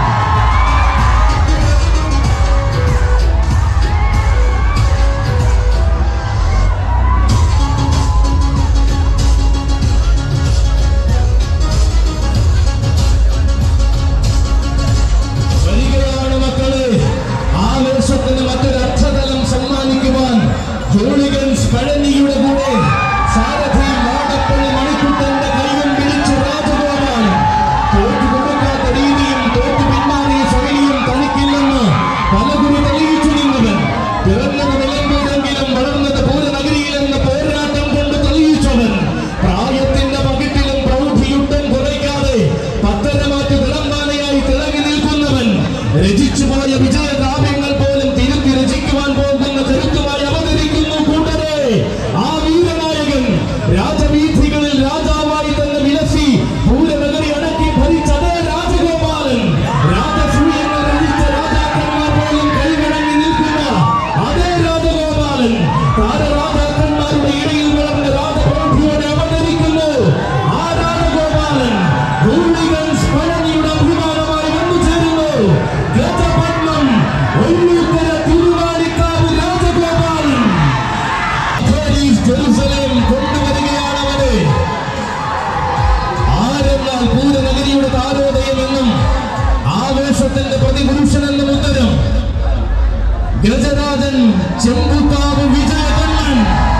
വരികയാണ് മക്കളെ, ആവേശത്തിന് മറ്റൊരു അർത്ഥതലം സമ്മാനിക്കുവാൻ ഹൂലിഗൻസ് പഴഞ്ഞിയുടെ കൂടെ സാരഥി മാടപ്പള്ളി മണിക്കുട്ടന്റെ കൈയും പിടിച്ച് രാജഗോപാലൻ. തോറ്റു കൊടുക്കാത്ത രീതിയും തോറ്റു പിന്മാറിയ ശൈലിയും തനിക്കില്ലെന്ന് പലകുറി തെളിയിച്ചു നിന്നവൻ. പിറന്നത് നിലമ്പൂരെങ്കിലും വളർന്നത് പൂരനഗരിയിലെന്ന പോരാട്ടം കൊണ്ട് തെളിയിച്ചവൻ. പ്രായത്തിന്റെ പകിട്ടിലും പ്രൗഢിയുട്ടം കുറയ്ക്കാതെ പത്തരമാറ്റ് വിളംബാനയായി തിളങ്ങി നിൽക്കുന്നവൻ. രചിച്ചുപോയ വിജയകാവ്യങ്ങൾ പോലും തിരുത്തി രചിക്കുവാൻ പോകുന്ന ചെറുത്തുമായി അവതരിക്കുന്നു കൂട്ടരെ. ആ വീരനായകൻ രാജവീഥികളിൽ രാജാവായി തന്നെ വിലസി പൂരനഗരി അടക്കി ഭരിച്ച അതേ രാജഗോപാലൻ. രാജസൂയങ്ങൾ രചിച്ച രാജാക്കന്മാർ പോലും കൈകടങ്ങി നിൽക്കുന്ന അതേ രാജഗോപാലൻ. താരരാജാക്കന്മാരുടെ ഇടയിൽ വളർന്ന രാജപ്രൗഢിയോടെ അവതരിക്കുന്നു ആ രാജഗോപാലൻ. ഹൂലിഗൻസ് പഴഞ്ഞിയുടെ അഭിമാനമായി വന്നു ചേരുന്നു ഗജ ഗജരാജൻ ചെമ്പുക്കാവ് വിജയകണ്ണൻ.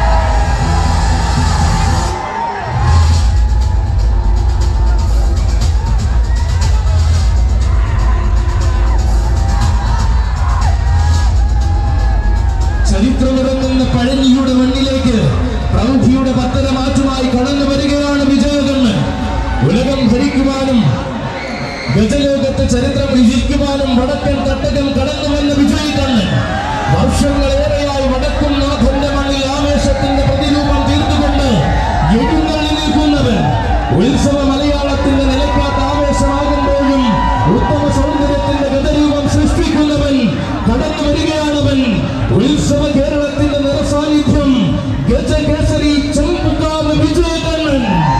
ചരിത്രമിറങ്ങുന്ന പഴനിയുടെ മണ്ണിലേക്ക് പ്രൗഢിയുടെ പത്തരമാറ്റുമായി കടന്നു വരികയാണ് വിജയകണ്ണൻ. ഉലകം ഭരിക്കുവാനും ഗജലോകത്തെ ചരിത്രം രചിക്കുവാനും വടക്കൻ തട്ടകം കടന്നു വന്ന വിജയകണ്ണൻ വർഷങ്ങളേറെയായി വടക്കും നാഥന്റെ മണ്ണിൽ ആവേശത്തിന്റെ പ്രതിരൂപം തീർത്തുകൊണ്ട് എഴുന്നള്ളി നിൽക്കുന്നവൻ. ഉത്സവ മലയാളത്തിന്റെ നിലയ്ക്കാത്ത ആവേശമാകുമ്പോഴും ഉത്തമ സൗന്ദര്യത്തിന്റെ ഗജരൂപം സൃഷ്ടിക്കുന്നവൻ കടന്നു വരികയാണവൻ. ഉത്സവ കേരളത്തിന്റെ നിറസാന്നിധ്യം ഗജകേസരി ചെമ്പുക്കാവ് വിജയകണ്ണൻ.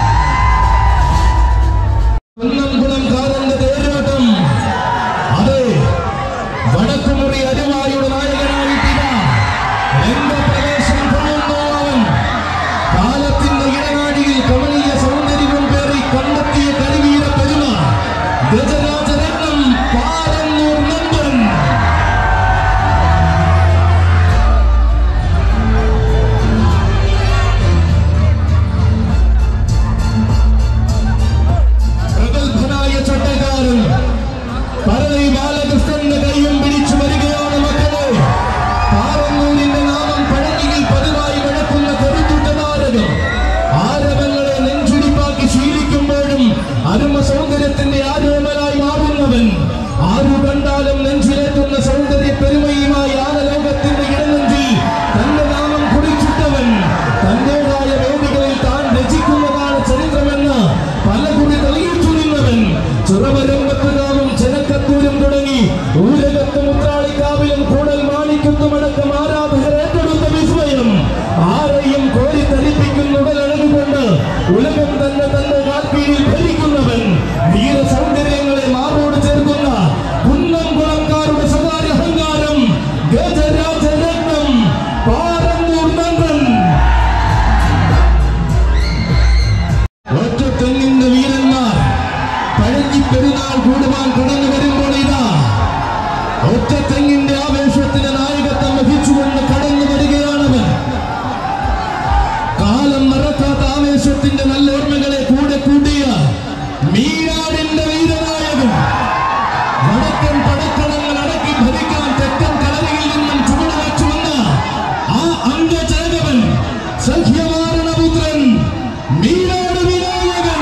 കുന്നംകുളംകാരന്റെ തേരോട്ടം. അതെ, വടക്കുമുറി അരുവായുടെ നായകനായിട്ടില്ല രംഗപ്രവേശം കൊള്ളുന്നു അവൻ. കാലത്തിന്റെ ഇടനാഴിയിൽ കമനീയ സൗന്ദര്യവും പേറി കണ്ടെത്തിയ കരിവീര പെരുമ ഗജരാജരത്നം പാറന്നൂർ നന്ദൻ. പ്രഗത്ഭനായ ചട്ടക്കാരൻ പറളി ബാലകൃഷ്ണന്റെ കൈയും പിടിച്ചു വരികയാണ് മക്കളെ. പാറന്നൂരിന്റെ നാമം പഴനിയിൽ പതിവായി വഴക്കുന്ന കരുത്തുറ്റ നാരകം. ആരവങ്ങളെ നെഞ്ചുടിപ്പാക്കി ശീലിക്കുമ്പോഴും അരുമ സൗന്ദര്യത്തിന്റെ ആരോമലായി മാറുന്നവൻ. ആരു കണ്ടാലും നെഞ്ചിലേറ്റുന്ന സൗന്ദര്യ പെരുമയുമായി ആനലോകത്തിന്റെ ഇടനെഞ്ചിൽ തന്റെ നാമം കുറിച്ചിട്ടവൻ. തന്റേതായ വേദികളിൽ താൻ രചിക്കുന്നതാണ് ചരിത്രമെന്ന് പലകുറി തെളിയിച്ചു നിന്നവൻ. ചുറവരമ്പത്തുകാവും ചെനക്കത്തൂരും തുടങ്ങി ഊരകത്തും ഉത്രാളിക്കാവിലും കൂടൽ മാണിക്കുന്നുമടക്കം ആരാധകർ ഏറ്റെടുത്ത വിസ്മയം ആരെയും കോരിത്തരിപ്പിക്കുന്ന ഉടലഴകുകൊണ്ട് ഉലകം തന്നെ തന്റെ കാൽക്കീഴിൽ ഭരിക്കുന്നവൻ. വീര സൗന്ദര്യങ്ങളെ മാറോട് ചേർക്കുന്ന കുന്നംകുളംകാരുടെ സ്വകാര്യ അഹങ്കാരം ഗജരാജരത്നം പാറന്നൂർ നന്ദൻ. ഒറ്റത്തെങ്ങിന്റെ വീരന്മാർ പഴഞ്ഞി പെരുന്നാൾ കൂടുവാൻ കടന്നു വരുമ്പോൾ ഇതാ ഒറ്റത്തെങ്ങിന്റെ ആവേശത്തിന് നായകത്വം വഹിച്ചുകൊണ്ട് കടന്നു വരികയാണവൻ. കാലം മറക്കാത്ത ആവേശത്തിന്റെ നല്ല ഓർമ്മകളെ കൂടെ കൂട്ടിയ മീനാടിന്റെ വീരനായകൻ. വടക്കൻ പടക്കളങ്ങൾ അടക്കി ഭരിക്കാൻ തെക്കൻ കളരിയിൽ നിന്നും ചുവട് വച്ചു വന്ന ആ അംഗചേതവൻ സഖ്യമാരണപുത്രൻ മീനാട് വിനായകൻ.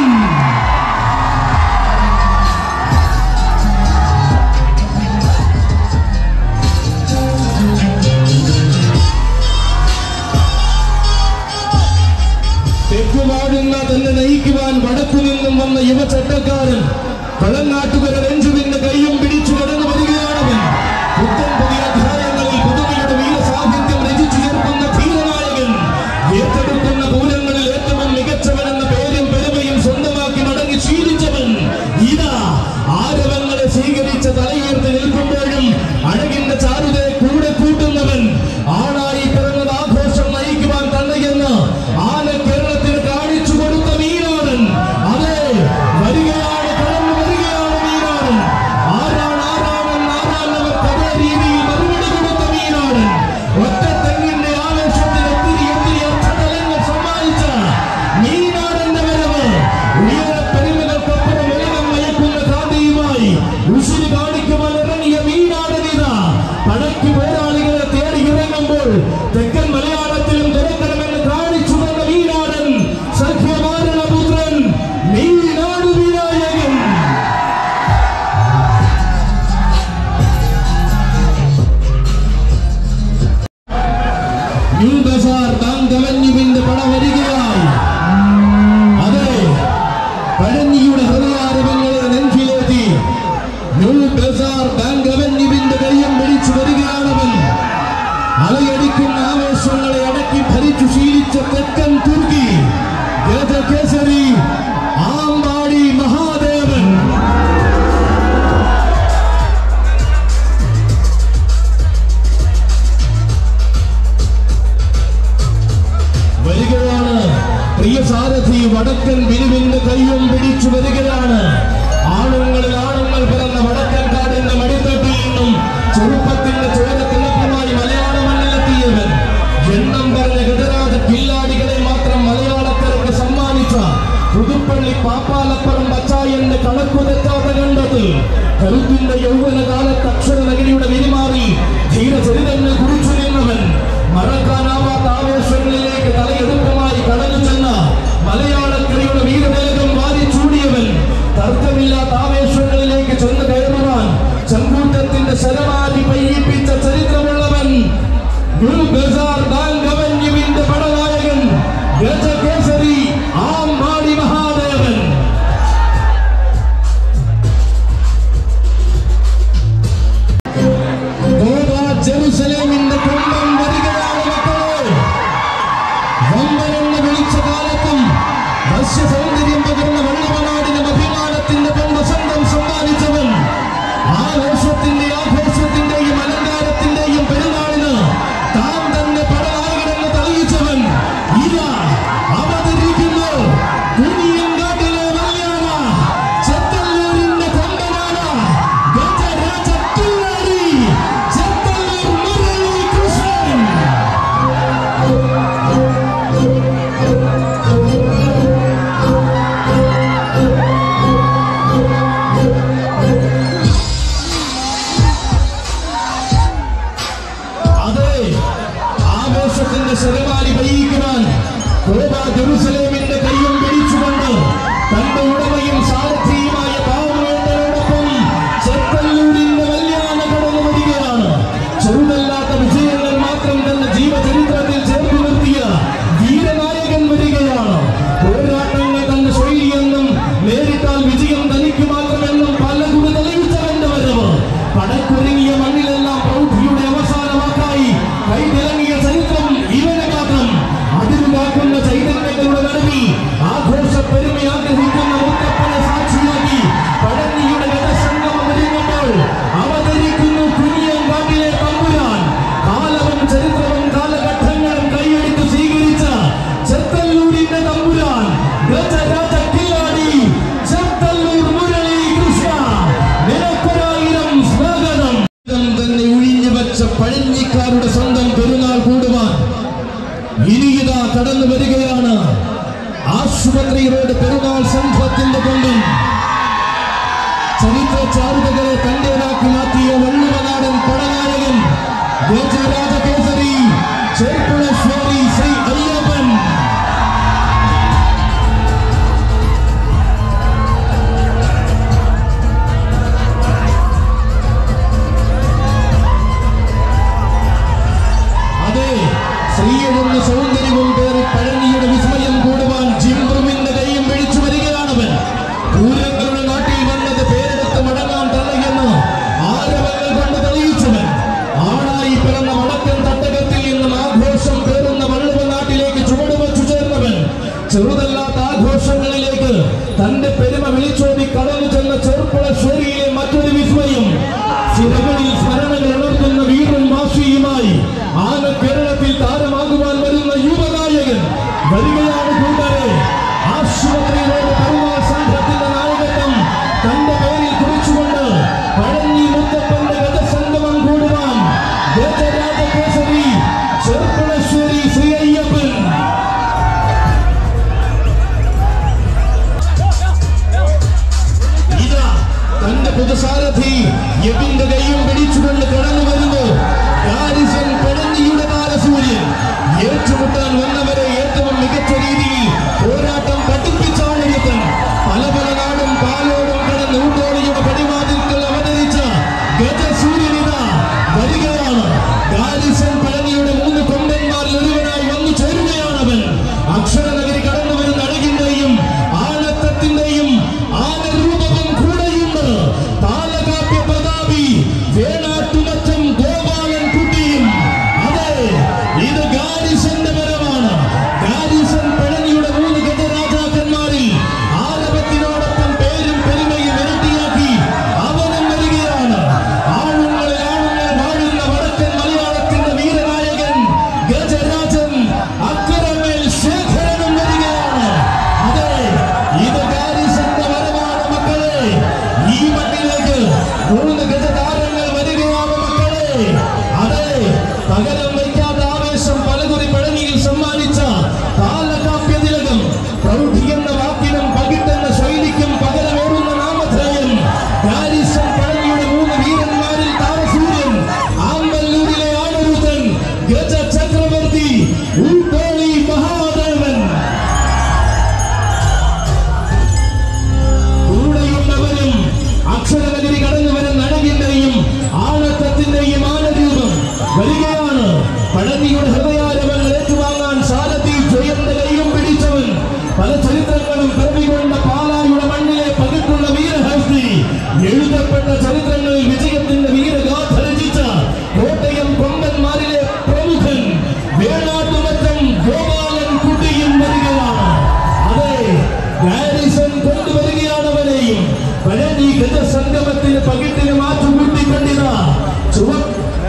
തെക്കുമാടുന്ന തന്നെ നയിക്കുവാൻ വടക്കു നിന്നും വന്ന യുവചട്ടക്കാരൻ കളങ്ങാട്ടുകര രഞ്ജുവിന്റെ കൈയും പിടിച്ചു കടന്നു വരികയാണവൻ. പുത്തൻ പുതിയ അധ്യായങ്ങളിൽ പുതുമയുടെ വീരസാഹിത്യം രചിച്ചു ചേർക്കുന്ന ധീരനായകൻ. ഏറ്റെടുക്കുന്ന പൂരങ്ങളിൽ ഏറ്റവും മികച്ചവനെന്ന പേരും പെരുമയും സ്വന്തമാക്കി മടങ്ങി ശീലിച്ചവൻ. ഇതാ ആരവങ്ങളെ സ്വീകരിച്ച തലയുയർത്തി നിൽക്കുമ്പോഴും അഴകിന്റെ ചാരുതയെ കൂടെ കൂട്ടുന്നവൻ. ആണായി പിറന്നത് ആഘോഷം നയിക്കുവാൻ തന്നെയെന്ന് ആന കേരളത്തിന് കാണിച്ചു കൊടുത്ത മീനാടൻ. അതെ, വരികയാണ്, കടന്നു വരികയാണ് മീനാടൻ. ആരാണെന്നവർ അതേ രീതിയിൽ മറുപടി കൊടുത്ത മീനാടൻ. ഒറ്റത്തെങ്ങിന്റെ ആവേശത്തിൽ ഒത്തിരി അർത്ഥതലങ്ങൾ സമ്മാനിച്ച മീനാടന്റെ വരവ് ഉയര പെരുമകൾക്കൊപ്പം ഉലകം മയക്കുന്ന കാന്തിയുമായി ഉശിരി കാണിക്കുവാൻ ഇറങ്ങിയ മീനാടനിത പടയ്ക്ക് പോരാളികളെ തേടി ഇറങ്ങുമ്പോൾ തെക്കൻ മലയാളത്തിലും തുറക്കണമെന്ന് കാണിച്ചു തന്ന മീനാടൻ സഖ്യമാരണപുത്രൻ മീനാട് വിനായകൻ. ന്യൂ ബസാർ താങ്കവന്യുവിന്റെ പട വരികയായി. അതെ, പഴനിയുടെ ഹൃദയാരവങ്ങളെ നെഞ്ചിലേറ്റി ന്യൂ ബസാർ താങ്കവന്യുവിന്റെ കയ്യം പിടിച്ചു വരികയാണവൻ. അലയടിക്കുന്ന ആവേശങ്ങളെ അടക്കി ഭരിച്ചു ശീലിച്ച തെക്കൻ തുർക്കി ഗജകേസരി ആമ്പാടി മഹാദേവൻ. വരികയാണ് പ്രിയ സാരഥി വടക്കൻ ബിരുവിന്റെ കയ്യും പിടിച്ചു വരികയാണ്. ആണുങ്ങളിൽ ആണുങ്ങൾ പിറന്ന വടക്കൻ കാടിന്റെ മടിത്തട്ടിൽ നിന്നും ചെറുപ്പത്തിന്റെ ചോരത്തിളപ്പുമായി കരുത്തിന്റെ യൗവന കാലത്ത് അക്ഷര നഗരിയുടെ പെരുമാറി ധീരചരിതങ്ങൾ കുറിച്ചു നിന്നവൻ മറക്കാനാവാത്ത ആവേശങ്ങളിലേക്ക് തലയെടുപ്പമായി കടന്നു ചെന്ന മലയാളക്കരയുടെ വീരവേഗം വാരിച്ചൂടിയവൻ തർക്കമില്ലാത്ത ആവേശങ്ങളിലേക്ക് ചെന്ന് കയറുവാൻ ചങ്കൂറ്റത്തിന്റെ ശരമാരി പയ്യിപ്പിച്ച ചരിത്രമുള്ളവൻ പടനായകൻ ഗജകേസരി ആമ്പാടി മഹാദേവൻ. ജെറുസലേമിന്റെ കൊമ്പൻ വരികയാണ് മക്കളെ. വമ്പനെന്ന് വിളിച്ച കാലത്തും വശ്യസൗന്ദര്യം പകർന്ന വള്ളുവനാടിനും അഭിമാനത്തിന്റെ പൊൻവസന്തം സമ്മാനിച്ചവൻ ആവേശത്തിന്റെ ആഘോഷത്തിന്റെയും അലങ്കാരത്തിന്റെയും പെരുന്നാളിന് താൻ തന്നെ പടനായകനെന്ന് തെളിയിച്ചവൻ ഇതാ അവതരിക്കുന്നു. കുനിയങ്കാട്ടിലെ മലയാള ചെത്തല്ലൂരിന്റെ കൊമ്പനാണ് ഗജരാജ കില്ലാടി ചെത്തല്ലൂർ മുരളി കൃഷ്ണൻ. അതെ, ആവേശത്തിന്റെ ശരമാരി പെയ്യിക്കുവാൻ ജെറുസലേമിന്റെ കയ്യും പിടിച്ചുകൊണ്ട് തന്റെ ഉടമയും സാരഥിയുമായ പാവവേണ്ടനോടൊപ്പം ചെത്തല്ലൂരിന്റെ വല്യാന കടന്നു വരികയാണ്. ചെറുതല്ലാത്ത വിജയങ്ങൾ മാത്രം തന്റെ ജീവചരിത്രത്തിൽ ചേർത്ത് നിർത്തിയ വീരനായകൻ വരികയാണ്. പോരാട്ടങ്ങൾ തന്റെ ശൈലിയെന്നും നേരിട്ടാൽ വിജയം തനിക്ക് മാത്രമെന്നും പലകുറി തെളിയിച്ചവന്റെ വരവ് പടക്കുരുങ്ങിയ മണ്ണിലെല്ലാം പ്രൗഢിയുടെ അവസാനമാക്കായി കൈതിളങ്ങിയ ചരിത്രം ഇവനെ മാത്രം. അതിരുകാക്കുന്ന ചൈതന്യങ്ങളുടെ നടുവിൽ ആഘോഷ പെരുമ ആഗ്രഹിക്കുന്ന മുത്തപ്പനെ സാക്ഷിയാക്കി പഴനിയുടെ ഗജസംഗമം ഒരുങ്ങുമ്പോൾ അവതരിക്കുന്നു കുനിയങ്കാട്ടിലെ തമ്പുരാൻ. കാലവും ചരിത്രവും കാലഘട്ടങ്ങളും കൈയെടുത്ത് സ്വീകരിച്ച ചെത്തല്ലൂരിന്റെ തമ്പുരാൻ ഗജരാജ കില്ലാടി ചെത്തല്ലൂർ മുരളി കൃഷ്ണ. നിനക്കൊരായിരം സ്വാഗതം. തന്നെ ഒഴിഞ്ഞു വച്ച പഴഞ്ഞിക്കാരുടെ സ്വന്തം പെരുന്നാൾ കൂടുവാൻ ഇനിയിതാ കടന്നു വരികയാണ് ആശുപത്രി റോഡ് പെരുന്നാൾ സംഘത്തിന്റെ കൊണ്ടും ചരിത്ര ചാരുതകളെ തന്റേതാക്കി മാറ്റിയ വള്ളുവനാടൻ പടനായകൻ ഗജരാജകേസരി ചെർപ്പുളശ്ശേരി ശ്രീ അയ്യപ്പൻ. അതെ, ശ്രീയെന്ന സൗന്ദര്യവും പേറി പഴനിയുടെ വിസ്മയം കൂടുവാൻ ജിംബ്രുവിന്റെ കൈയും പിടിച്ചു വരികയാണവൻ. പൂരങ്ങളുടെ നാട്ടിൽ വന്നത് പേരെടുത്ത് മടങ്ങാൻ തടയുന്നു ആരവങ്ങൾ കൊണ്ട് തെളിയിച്ചവൻ. ആണായി പിറന്ന വടക്കൻ തട്ടകത്തിൽ നിന്നും ആഘോഷം പേറുന്ന വള്ളുവ നാട്ടിലേക്ക് ചുവടുവച്ചു ചേർന്നവൻ. ചെറുതല്ലാത്ത ആഘോഷങ്ങളിലേക്ക് തന്റെ പെരുമ വിളിച്ചോടി കടന്നു ചെന്ന ചെറുപ്പുളശ്ശേരിയിലെ മറ്റൊരു വിസ്മയം. ചിറകളിൽ സ്മരണകൾ ഉണർത്തുന്ന വീറും വാശിയുമായി ആന കേരളത്തിൽ താരമാകുവാൻ വരുന്ന യുവനായകൻ വരികയാണ് കൂട്ടരെ. ആശുപത്രിയിലോട് പെരുന്നാൾ സംഘത്തിന്റെ നായകത്വം തന്റെ പേരിൽ കുറിച്ചുകൊണ്ട് പഴഞ്ഞി മുത്തപ്പന്റെ ഗജസംഗമം കൂടുവാൻ ഗജരാജകേസരി ചെർപ്പുളശ്ശേരി ശ്രീ അയ്യപ്പൻ. ഇതാ തന്റെ പുതുസാരഥി യബിന്റെ കൈയും പിടിച്ചുകൊണ്ട് കടന്നു വരുന്നു ഗാരിസൺ പഴഞ്ഞിയുടെ താരസൂര്യൻ. ഏറ്റുമുട്ടാൻ വന്നവരെ ഏറ്റവും മികച്ച രീതിയിൽ പോരാട്ടം പഠിപ്പിച്ചാണ് ഒരുത്തൻ. പല പല നാടും പാലോടും കടന്ന് ഊട്ടോളിയുടെ പടിവാതിൽക്കൽ അവതരിച്ച ഗജസൂര്യനിത വരികയാണ്. ഗാരിസൺ പഴഞ്ഞിയുടെ 3 കൊമ്പന്മാരിൽ ഒരുവനായി വന്നു ചേരുകയാണവൻ. അക്ഷരനഗരി കടന്നു വരുന്ന അഴകിന്റെയും ആനത്തത്തിന്റെയും ആനരൂപവും കൂടെയുണ്ട്. താലകാപ്യ പ്രതാപി വേണാട്ടുമറ്റം ഗോപാലൻ കുട്ടിയും. അതെ, ഇത് ഗാരിസന്റെ വരവാണ്. ഗാരിസൺ പഴനിയുടെ 3 ഗജരാജാക്കന്മാരിൽ ആരവത്തിനോടൊപ്പം പേരും പെരുമയും ഇരട്ടിയാക്കി അവനും വരികയാണ്. ആണുങ്ങളിൽ ആണുങ്ങൾ വാഴുന്ന വടക്കൻ മലയാളത്തിന്റെ വീരനായകൻ ഗജരാജൻ അക്കരമേൽ ശേഖരനും വരികയാണ്. അതെ, ഇത് ഗാരിസന്റെ വരവാണ് മക്കളെ. ഈ മണ്ണിലേക്ക് 3 ഗജതാരങ്ങൾ വരികയാണ് മക്കളെ. അതെ, പകരം വയ്ക്കാത്ത ആവേശം പലകുറി പഴനിയിൽ സമ്മാനിച്ച കാലകാപ്യ തിലകം. പ്രൗഢി എന്ന വാക്കിനും പകിട്ടെന്ന ശൈലിക്കും പകരമേറുന്ന നാമധേയം ഗാരിസൺ പഴനി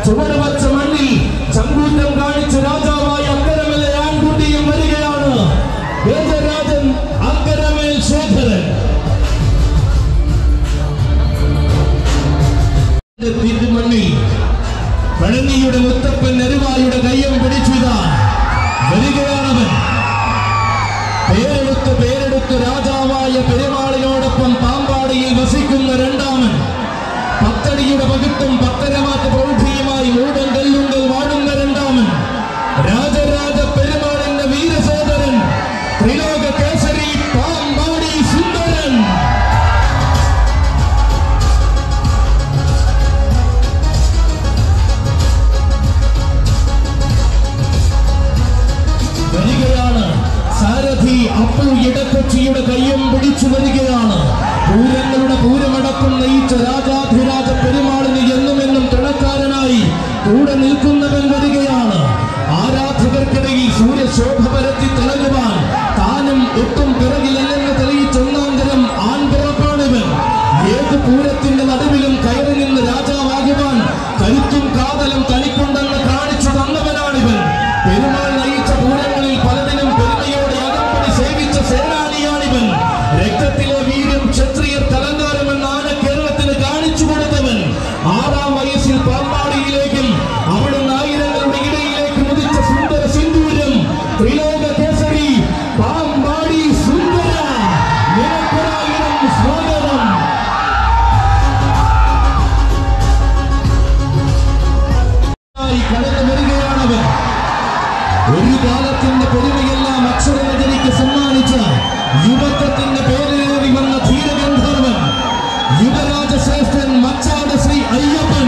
ചുവട് വച്ച മണ്ണിൽ ചങ്കൂറ്റം കാണിച്ച രാജാവായ അക്കരമേലെ ആൺകുട്ടിയും വരികയാണ്. ഗജരാജൻ അക്കരമേൽ ശേഖരൻ. മണ്ണിൽ പഴനിയുടെ മുത്തപ്പൻ നെരുവായുടെ കയ്യം പിടിച്ചുതാ വരികയാണവൻ. പേരെടുത്ത് രാജാവായ പെരുമാളിനോടൊപ്പം പാമ്പാടിയിൽ വസിക്കുന്ന രണ്ടാമൻ. പത്തടിയുടെ പകിട്ടും പത്തരമാറ്റ പ്രൗഢിയുമായി മൂടൻ കല്ലുങ്കൽ വാടുന്ന രണ്ടാമൻ. രാജരാജ പെരുമാളിന്റെ വീരസോദരൻ, ത്രിലോക കേസരി പാമ്പാടി സുന്ദരൻ. വരികയാണ് സാരഥി അപ്പു ഇടക്കൊച്ചിയുടെ കയ്യം പിടിച്ചു വരികയാണ്. പൂരങ്ങളുടെ പൂരമടക്കം നയിച്ച രാജാധിരാജ പെരുമാളിന് എന്നുമെന്നും തുണക്കാരനായി കൂടെ നിൽക്കുന്നവൻ വരികയാണ്. ആരാധകർക്കിടയിൽ സൂര്യശോഭ പരത്തി തിളങ്ങുവാൻ താനും ഒട്ടും പിറകിലല്ലെന്ന് തെളിയിച്ച ഒന്നാം തരം ആൺപിറപ്പാണിവൻ. ഏത് പൂരത്തിന്റെ നടുവിലും കയറി നിന്ന് രാജാവാകുവാൻ കരുത്തും കാതലും തനിക്കുണ്ടെന്ന് കാണിച്ചു തന്നവനാണിവൻ. പെരുമാൾ നയിച്ച പൂരങ്ങളിൽ പലതിനും പെരുമയോടെ അകമ്പടി സേവിച്ച സേനാനിയാണിവൻ. രക്തത്തിലെ വീര്യം ക്ഷത്രിയർ തലങ്കാരമെന്നാണ് കേരളത്തിന് കാണിച്ചു കൊടുത്തവൻ. 6-ാം വയസ്സിൽ പാമ്പാടിയിലേക്കും അവിടുന്ന് ആയിരങ്ങളുടെ ഇടയിലേക്ക് മുതിച്ച സുന്ദര സിന്ദൂരം, ത്രിലോക കേസരി പാമ്പാടി സുന്ദര, നിനക്കൊരായിരം സ്വാഗതം. കടന്നു വരികയാണവൻ. ഒരു കാലത്തിന്റെ പെരുമയെല്ലാം അക്ഷരരചനയ്ക്ക് സമ്മാനിച്ച യുവത്വത്തിന്റെ പേരിലേറി വന്ന ധീരഗന്ധർവൻ, യുവരാജശ്രേഷ്ഠൻ മച്ചാട് ശ്രീ അയ്യപ്പൻ.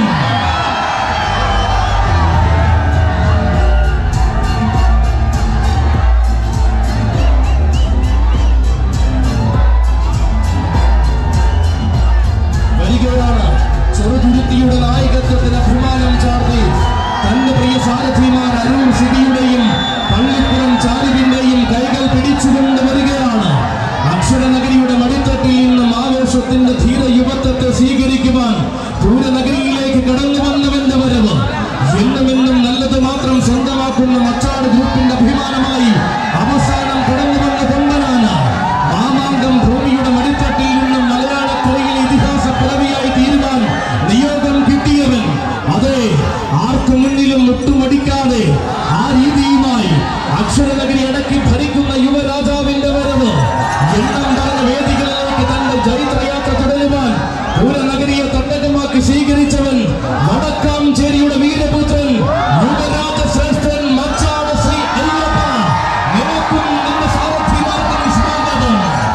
വരികയാണ് ചെറുതുരുത്തിയുടെ നായകത്വത്തിന് അഭിമാനം ചാർത്തി തന്റെ പ്രിയ സാരഥിമാർ അരുൺ സിബിയുടെയും പള്ളിപ്പുറം ചാരുവിന്റെയും കൈകൾ പിടിച്ചുകൊണ്ട് വരികയാണ്. അക്ഷരനഗരിയുടെ മടിത്തട്ടിൽ നിന്നും ആവേശത്തിന്റെ ധീര യുവത്വത്തെ സ്വീകരിക്കുവാൻ പൂരനഗരിയിലേക്ക് കടന്നു വന്നവന്റെ വരവ്. എന്നുമെന്നും നല്ലത് മാത്രം സ്വന്തമാക്കുന്ന മച്ചാട് ഗ്രൂപ്പിന്റെ അഭിമാനമായി അവസാനം കടന്നു വന്ന കൊമ്പനാന. മാമാങ്കം ഭൂമിയുടെ മടിത്തട്ടിൽ നിന്നും മലയാളക്കരയിലെ ഇതിഹാസ പിറവിയായി തീരുവാൻ നിയോഗം കിട്ടിയവൻ. അതെ, ആർക്കു മുന്നിലും മുട്ടുമടിക്കാതെ ആ രീതിയുമായി അക്ഷരനഗരി അടക്കി ഭരിക്കുന്ന യുവരാജാവിന്റെ വരവ്. എണ്ണം പറഞ്ഞ വേദികളിലേക്ക് തന്റെ ജൈത്രയാത്ര തുടരുവാൻ പൂരനഗരിയെ തട്ടകമാക്കി സ്വീകരിച്ചവൻ വടക്കാംചേരിയുടെ വീരപുത്രൻ, യുവരാജശ്രേഷ്ഠൻ മച്ചാട് ശ്രീ അയ്യപ്പ. നിനക്കും നിന്റെ സാരഥിമാർക്കും സ്വാഗതം.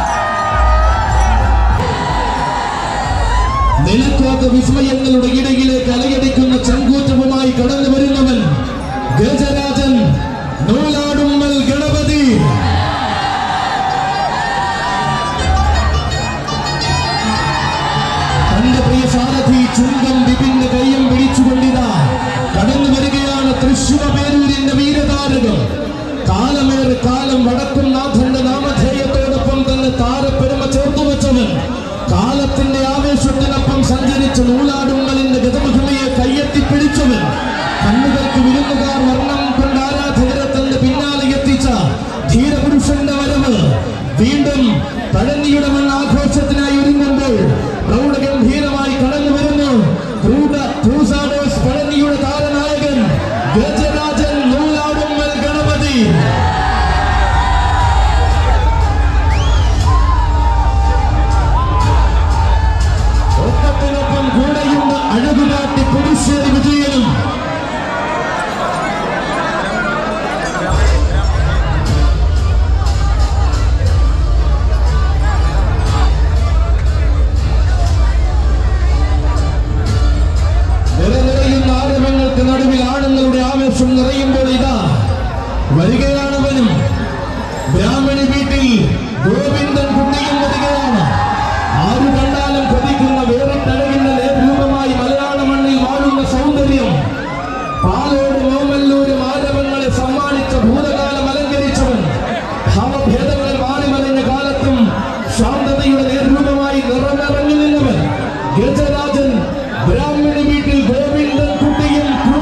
നിലക്കാത്ത വിസ്മയങ്ങളുടെ ഇടയിലേക്ക് അലയടിക്കുന്ന ചങ്കൂറ്റവുമായി കടന്നു വരുന്നവൻ ഗജരാജൻ നൂലാടുമ്മൽ ഗണപതി. തന്റെ പ്രിയ സാരഥി ചുങ്കം വിപിന്റെ കയ്യം പിടിച്ചുകൊണ്ടിതാ കടന്നു വരികയാണ്. തൃശ്ശൂർ പേരൂരിന്റെ വീരതാരകം. കാലമേറെ കാലം വടക്കും നാഥന്റെ നാമധേയത്തോടൊപ്പം തന്നെ താരപ്പെരുമ ചേർത്തുവച്ചവൻ. കാലത്തിന്റെ ആവേശത്തിനൊപ്പം സഞ്ചരിച്ച് നൂലാടുമ്മലിന്റെ ഗതമഹിമയെ കയ്യെത്തിപ്പിടിച്ചവൻ. കണ്ണുകൾക്ക് വിരുന്നുകാർ വർണ്ണം കൊണ്ട് ആരാധകരെ തന്റെ പിന്നാലെ എത്തിച്ച ധീരപുരുഷന്റെ വരവ്. വീണ്ടും പഴനിയുടെ മണ്ണാഘോഷത്തിനായി ഒരുങ്ങുമ്പോൾ പ്രൗഢഗംഭീരമായി കടന്നു വരുന്നു ക്രൂസാഡേഴ്സ് പഴനിയുടെ താരനായകൻ ഗജരാജൻ നൂലാടുമ്മൽ ഗണപതി. ഒപ്പത്തിനൊപ്പം കൂടെയുണ്ട് അഴകുകാട്ടി പുതുശ്ശേരി വിജയനും. നിറയുന്ന ആരവങ്ങൾക്ക് നടുവിൽ ആണുങ്ങളുടെ ആവേശം നിറയുമ്പോൾ ഇതാ വരികയാണവനും. ബ്രാഹ്മണി വീട്ടിൽ ഗോവിന്ദൻ കുട്ടിയും വരികയാണ്. ആരു കണ്ടാലും കൊതിക്കുന്ന വേറിട്ടഴകിന്റെ നേരൂപമായി മലയാള മണ്ണിൽ വാഴുന്ന സൗന്ദര്യം. പാലോടും ഓമല്ലൂരും ആരവങ്ങളെ സമ്മാനിച്ച ഭൂതകാലം അലങ്കരിച്ചവൻ. ഭാവഭേദങ്ങൾ മാറിമറിഞ്ഞ കാലത്തും ശാന്തതയുടെ നേരൂപമായി നിറഞ്ഞു നിന്നവൻ ഗജരാജൻ. ബ്രാഹ്മണി വീട്ടിൽ ഗോവിന്ദൻ കുട്ടിയും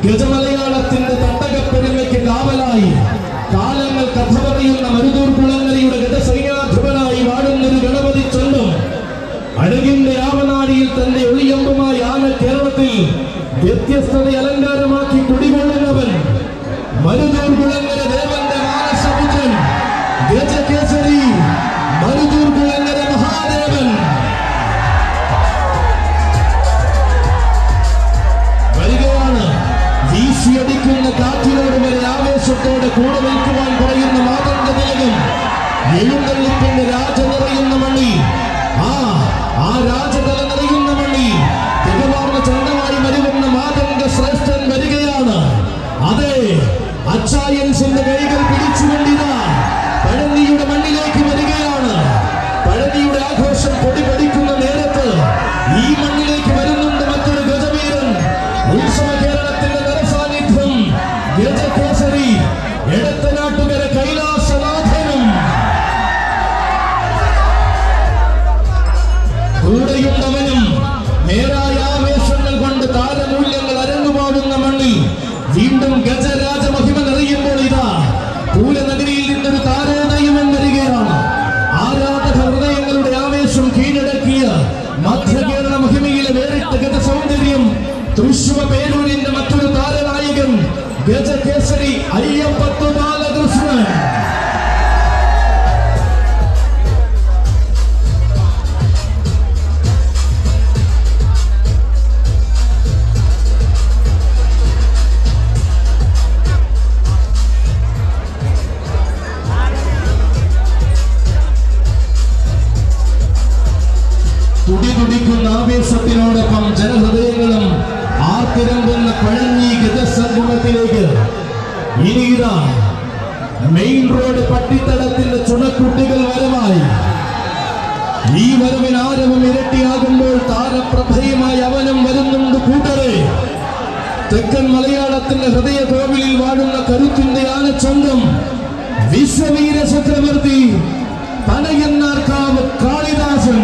ഗജമലയാളത്തിന്റെ തട്ടകപ്പെരുമയ്ക്ക് കാവലായി കാലങ്ങൾ കഥ പറയുന്ന മരുതൂർ കുളങ്ങരയുടെ ഗജസൈന്യാധിപനായി വാഴുന്നൊരു ഗണപതി ചൊല്ലും അഴകിന്റെ രാമനാടിയിൽ തന്റെ ഒളിയമ്പുമായി ആന കേരളത്തിൽ വ്യത്യസ്തത അലങ്കാരമാക്കി കുടികൊള്ളുന്നവൻ മരുതൂർ കുളങ്ങര ദേവന്റെ മാനസപുത്രൻ ഗജകേസരി മരുതൂർ കുളങ്ങര മഹാദേവൻ വരികയാണ്. വീശിയടിക്കുന്ന കാറ്റിനോട് വരെ ആവേശത്തോടെ കൂടെ നിൽക്കുവാൻ പറയുന്ന മാതന്റെ നിലകം എഴുന്നള്ളിപ്പിന്റെ രാജ നിറയുന്ന മണ്ണി ആ രാജകല നിറയുന്ന മണ്ണി തികവാർന്ന ചന്തമായി വരുന്ന മാതന്റെ ശ്രേഷ്ഠൻ വരികയാണ്. അതെ, അച്ചായൻസിന്റെ കൈകൾ പിടിച്ചുകൊണ്ടിതാ പഴനിയുടെ മണ്ണിലേക്ക് വരികയാണ്. പഴനിയുടെ ആഘോഷം പൊടി പഠിക്കുന്ന നേരത്ത് ഈ മണ്ണിലേക്ക് വരുന്നുണ്ട് മറ്റൊരു ഗജവീരൻ. ഉത്സവ കേരളത്തിന്റെ നിറസാന്നിധ്യം ഗജകേസരി എടത്തനാട്ടുകര കൈലാസനാഥനും കൂടെയുണ്ടവനും നേരായ ആവേശങ്ങൾ കൊണ്ട് താരമൂല്യങ്ങൾ അരങ്ങുപാടുന്ന മണ്ണിൽ വീണ്ടും ഗജരാജ മഹിമ നിറയുമ്പോൾ ഇതാ പൂരനഗരിയിൽ നിന്നൊരു താരോദയം വരികയാണ്. ആരാധക ഹൃദയങ്ങളുടെ ആവേശം കീഴടക്കിയ മധ്യ കേരള മഹിമയിലെ വേറിട്ട ഗജ സൗന്ദര്യം തൃശ്ശൂർ പേരൂരിന്റെ മറ്റൊരു താരനായകൻ ഗജകേസരി അയ്യപ്പത്തു ബാലകൃഷ്ണൻ. തുടിതുടിക്കുന്ന ആവേശത്തിനോടൊപ്പം ജനഹൃദയങ്ങളും ആർത്തിരമ്പുന്ന പഴഞ്ഞി ഗജസംഗമത്തിലേക്ക് ഇനിയിതാ മെയിൻ റോഡ് പട്ടിത്തടത്തിന്റെ ചുണക്കുട്ടികൾ വരവായി. ഈ വരവിന് ആരവം ഇരട്ടിയാകുമ്പോൾ താരപ്രഭയുമായി അവനും വരുന്നുണ്ട് കൂട്ടരെ. തെക്കൻ മലയാളത്തിന്റെ ഹൃദയ കോവിലിൽ വാഴുന്ന കരുത്തിന്റെ ആനച്ചന്തം വിശ്വവീര ചക്രവർത്തി പനയന്നാർക്കാവ് കാളിദാസൻ.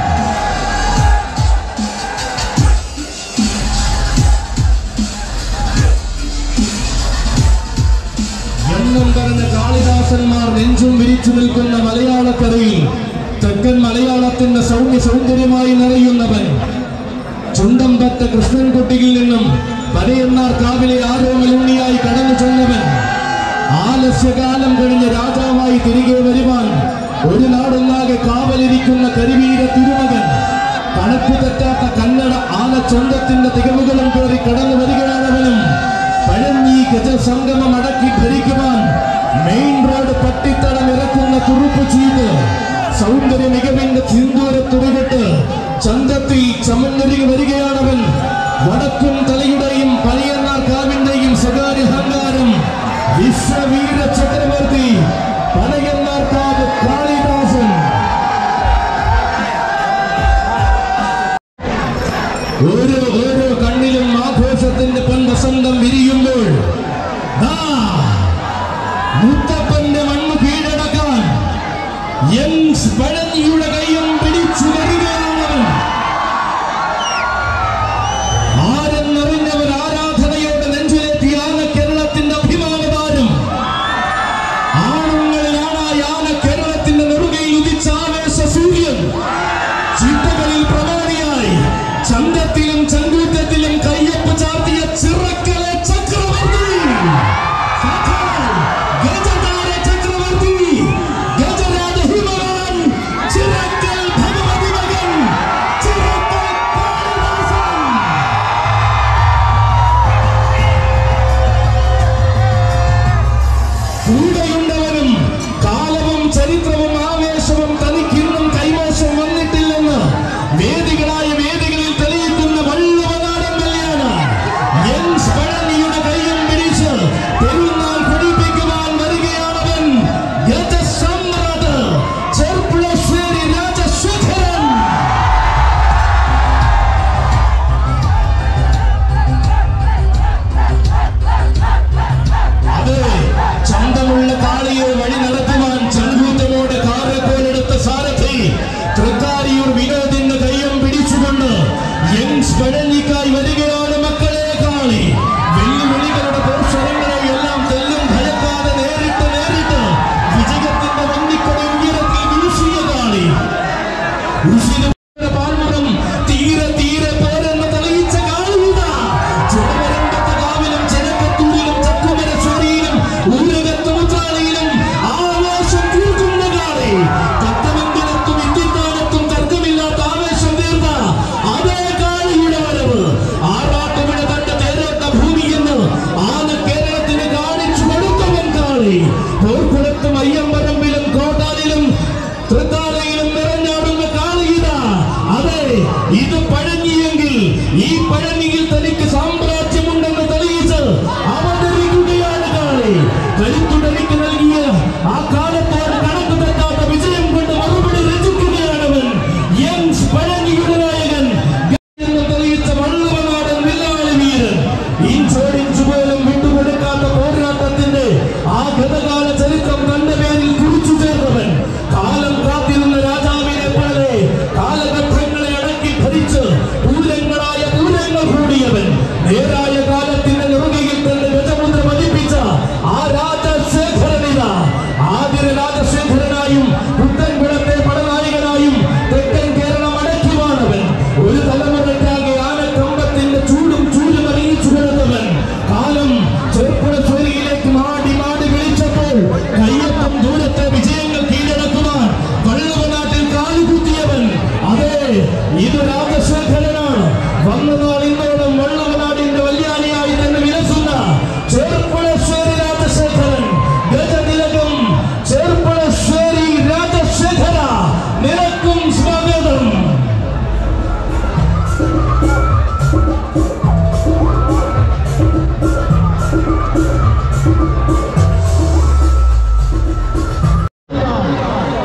എണ്ണം പറഞ്ഞ കാളിദാസന്മാർ നെഞ്ചും വിരിച്ചു നിൽക്കുന്ന മലയാളക്കരയിൽ തെക്കൻ മലയാളത്തിന്റെ സൗന്ദര്യമായി നിറയുന്നവൻ ചുണ്ടമ്പറ്റ കൃഷ്ണൻകുട്ടിയിൽ നിന്നും പനയന്നാർക്കാവിലെ ആരോമലുണ്ണിയായി കടന്നു ചെന്നവൻ ആലസ്യകാലം കഴിഞ്ഞ രാജാവായി തിരികെ വരുവാൻ ഒരു നാടൊന്നാകെ കാവലിരിക്കുന്ന കരിവീര തിരുമകൻ കണക്കു തെറ്റാത്ത കന്നഡ ആനച്ചന്തത്തിന്റെ തികവുകളും കയറി കടന്നു വരികയാണവനും. പഴഞ്ഞി ഗജസംഗമം അടക്കി ഭരിക്കുവാൻ മെയിൻ റോഡ് പട്ടിത്തടം ഇറക്കുന്ന കുറുപ്പ് ചെയ്ത് സൗന്ദര്യ മികവിന്റെ സിന്ദൂര തുറിവിട്ട് ചന്തത്തിൽ ചമന്നൊരുങ്ങി വരികയാണവൻ. വടക്കും തലയുടെയും പനയന്നാർക്കാവിന്റെയും സ്വകാര്യ അഹങ്കാരം വിശ്വവീര ചക്രവർത്തി പനയന്നാർക്കാവ് കാളിദാസൻ. ഓരോ കണ്ണിലും ആഘോഷത്തിന്റെ പൊൻവസന്തം വിരിയുമ്പോൾ മുത്തപ്പന്റെ മണ്ണ് കീഴടക്കാൻ പഴനിയുടെ കൈയും പിടിച്ചു വരികയാണ്. ആരെന്നറിഞ്ഞവർ ആരാധനയോടെ നെഞ്ചിലെത്തി ആന കേരളത്തിന്റെ അഭിമാനതാരം ആണുങ്ങളിലാണ് ആന കേരളത്തിന്റെ നെറുകയിൽ ഉദിച്ച ആവേശ സൂര്യൻ ചിട്ടകളിൽ പ്രമാണിയായി ചന്തത്തിലും ചങ്കൂറ്റത്തിലും കയ്യൊപ്പ് ചാർത്തിയ ചിറക്കലെ ചക്രവർത്തി ഗജ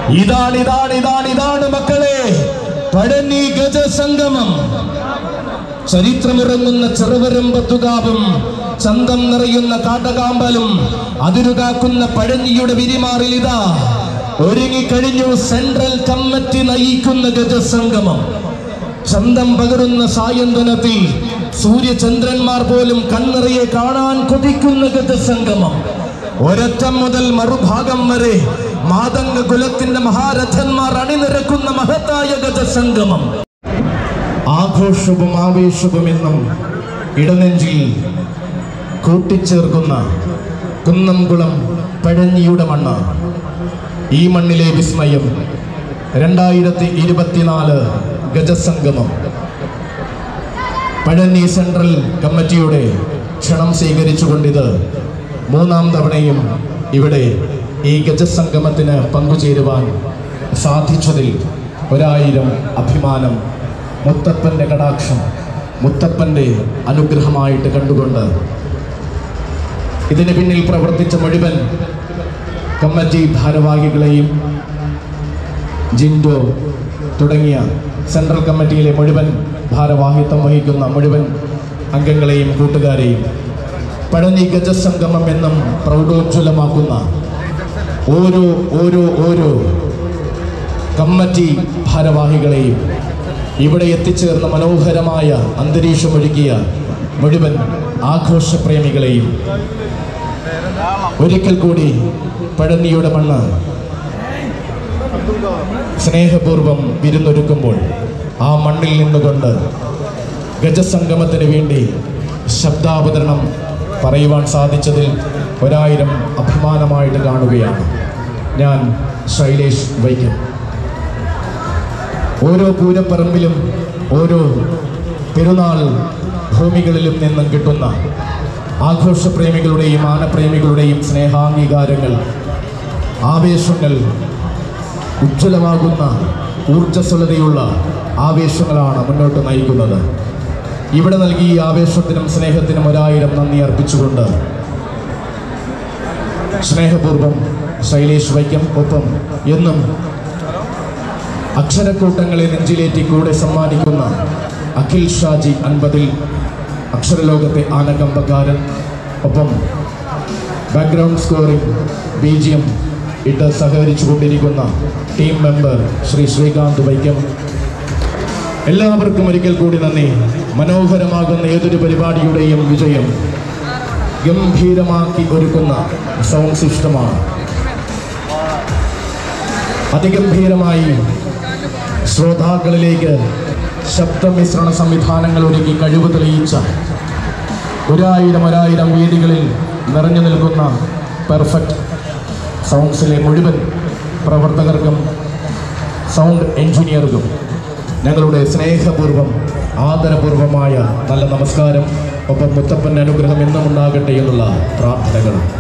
ഇതാണ് മക്കളെ പഴനി ഗജസംഗമം. ചരിത്രമിറങ്ങുന്ന ചെറുവരമ്പത്തുകാവും ചന്തം നിറയുന്ന കാട്ടകാമ്പലും അതിരുകാക്കുന്ന പഴനിയുടെ വിരിമാറിൽ ഇതാ ഒരുങ്ങിക്കഴിഞ്ഞു സെൻട്രൽ കമ്മിറ്റി നയിക്കുന്ന ഗജസംഗമം. ചന്തം പകരുന്ന സായന്തനത്തിൽ സൂര്യചന്ദ്രന്മാർ പോലും കണ്ണിറയെ കാണാൻ കൊതിക്കുന്ന ഗജസംഗമം. ഒരറ്റം മുതൽ മറുഭാഗം വരെ മാതംഗ കുലത്തിന്റെ മഹാരഥന്മാർ അണിനിരക്കുന്ന മഹത്തായ ഗജസംഗമം. ആഘോഷവും ആവേശവും എന്നും ഇടനെഞ്ചിൽ കൂട്ടിച്ചേർക്കുന്ന കുന്നംകുളം പഴനിയുടെ മണ്ണ്. ഈ മണ്ണിലെ വിസ്മയം 2024 ഗജസംഗമം. പഴനി സെൻട്രൽ കമ്മിറ്റിയുടെ ക്ഷണം സ്വീകരിച്ചുകൊണ്ടിത് 3ാം തവണയും ഇവിടെ ഈ ഗജസംഗമത്തിന് പങ്കുചേരുവാൻ സാധിച്ചതിൽ 1000 അഭിമാനം. മുത്തപ്പൻ്റെ കടാക്ഷം, മുത്തപ്പൻ്റെ അനുഗ്രഹമായിട്ട് കണ്ടുകൊണ്ട് ഇതിന് പിന്നിൽ പ്രവർത്തിച്ച മുഴുവൻ കമ്മിറ്റി ഭാരവാഹികളെയും ജിൻഡോ തുടങ്ങിയ സെൻട്രൽ കമ്മിറ്റിയിലെ മുഴുവൻ ഭാരവാഹിത്വം വഹിക്കുന്ന മുഴുവൻ അംഗങ്ങളെയും കൂട്ടുകാരെയും പഴനി ഗജസംഗമം എന്നും പ്രൗഢോജ്വലമാക്കുന്ന ഓരോ കമ്മിറ്റി ഭാരവാഹികളെയും ഇവിടെ എത്തിച്ചേർന്ന മനോഹരമായ അന്തരീക്ഷമൊരുക്കിയ മുഴുവൻ ആഘോഷപ്രേമികളെയും ഒരിക്കൽ കൂടി പഴനിയുടെ മണ്ണ് സ്നേഹപൂർവം വിരുന്നൊരുക്കുമ്പോൾ ആ മണ്ണിൽ നിന്നുകൊണ്ട് ഗജസംഗമത്തിന് വേണ്ടി ശബ്ദാവതരണം പറയുവാൻ സാധിച്ചതിൽ 1000 അഭിമാനമായിട്ട് കാണുകയാണ്. ഞാൻ ശൈലേഷ് വൈക്കം. ഓരോ പൂരപ്പറമ്പിലും ഓരോ പെരുന്നാൾ ഭൂമികളിലും നിന്നും കിട്ടുന്ന ആഘോഷപ്രേമികളുടെയും ആനപ്രേമികളുടെയും സ്നേഹാംഗീകാരങ്ങൾ, ആവേശങ്ങൾ, ഉജ്ജ്വലമാകുന്ന ഊർജ്ജസ്വലതയുള്ള ആവേശങ്ങളാണ് മുന്നോട്ട് നയിക്കുന്നത്. ഇവിടെ നൽകി ഈ ആവേശത്തിനും സ്നേഹത്തിനും 1000 നന്ദി അർപ്പിച്ചുകൊണ്ട് സ്നേഹപൂർവം ശൈലേഷ് വൈക്കം. ഒപ്പം എന്നും അക്ഷരക്കൂട്ടങ്ങളെ നെഞ്ചിലേറ്റി കൂടെ സമ്മാനിക്കുന്ന അഖിൽ ഷാജി 50 അക്ഷരലോകത്തെ ആനകമ്പക്കാരൻ. ഒപ്പം ബാക്ക്ഗ്രൗണ്ട് സ്കോറിംഗ് BGM ഇട്ട് സഹകരിച്ചു കൊണ്ടിരിക്കുന്ന ടീം മെമ്പർ ശ്രീ ശ്രീകാന്ത് വൈക്കം. എല്ലാവർക്കും ഒരിക്കൽ കൂടി നന്ദി. മനോഹരമാകുന്ന ഏതൊരു പരിപാടിയുടെയും വിജയം ഗംഭീരമാക്കി ഒരുക്കുന്ന സൗണ്ട് സിസ്റ്റമാണ്. അതിഗംഭീരമായി ശ്രോതാക്കളിലേക്ക് ശബ്ദമിശ്രണ സംവിധാനങ്ങൾ ഒരുക്കി കഴിവ് തെളിയിച്ച 1000 വേദികളിൽ നിറഞ്ഞു നിൽക്കുന്ന പെർഫെക്റ്റ് സൗണ്ട്സിലെ മുഴുവൻ പ്രവർത്തകർക്കും സൗണ്ട് എഞ്ചിനീയർക്കും ഞങ്ങളുടെ സ്നേഹപൂർവ്വം ആദരപൂർവമായ നല്ല നമസ്കാരം. ഒപ്പം മുത്തപ്പൻ്റെ അനുഗ്രഹം എന്നും ഉണ്ടാകട്ടെ എന്നുള്ള പ്രാർത്ഥനകൾ.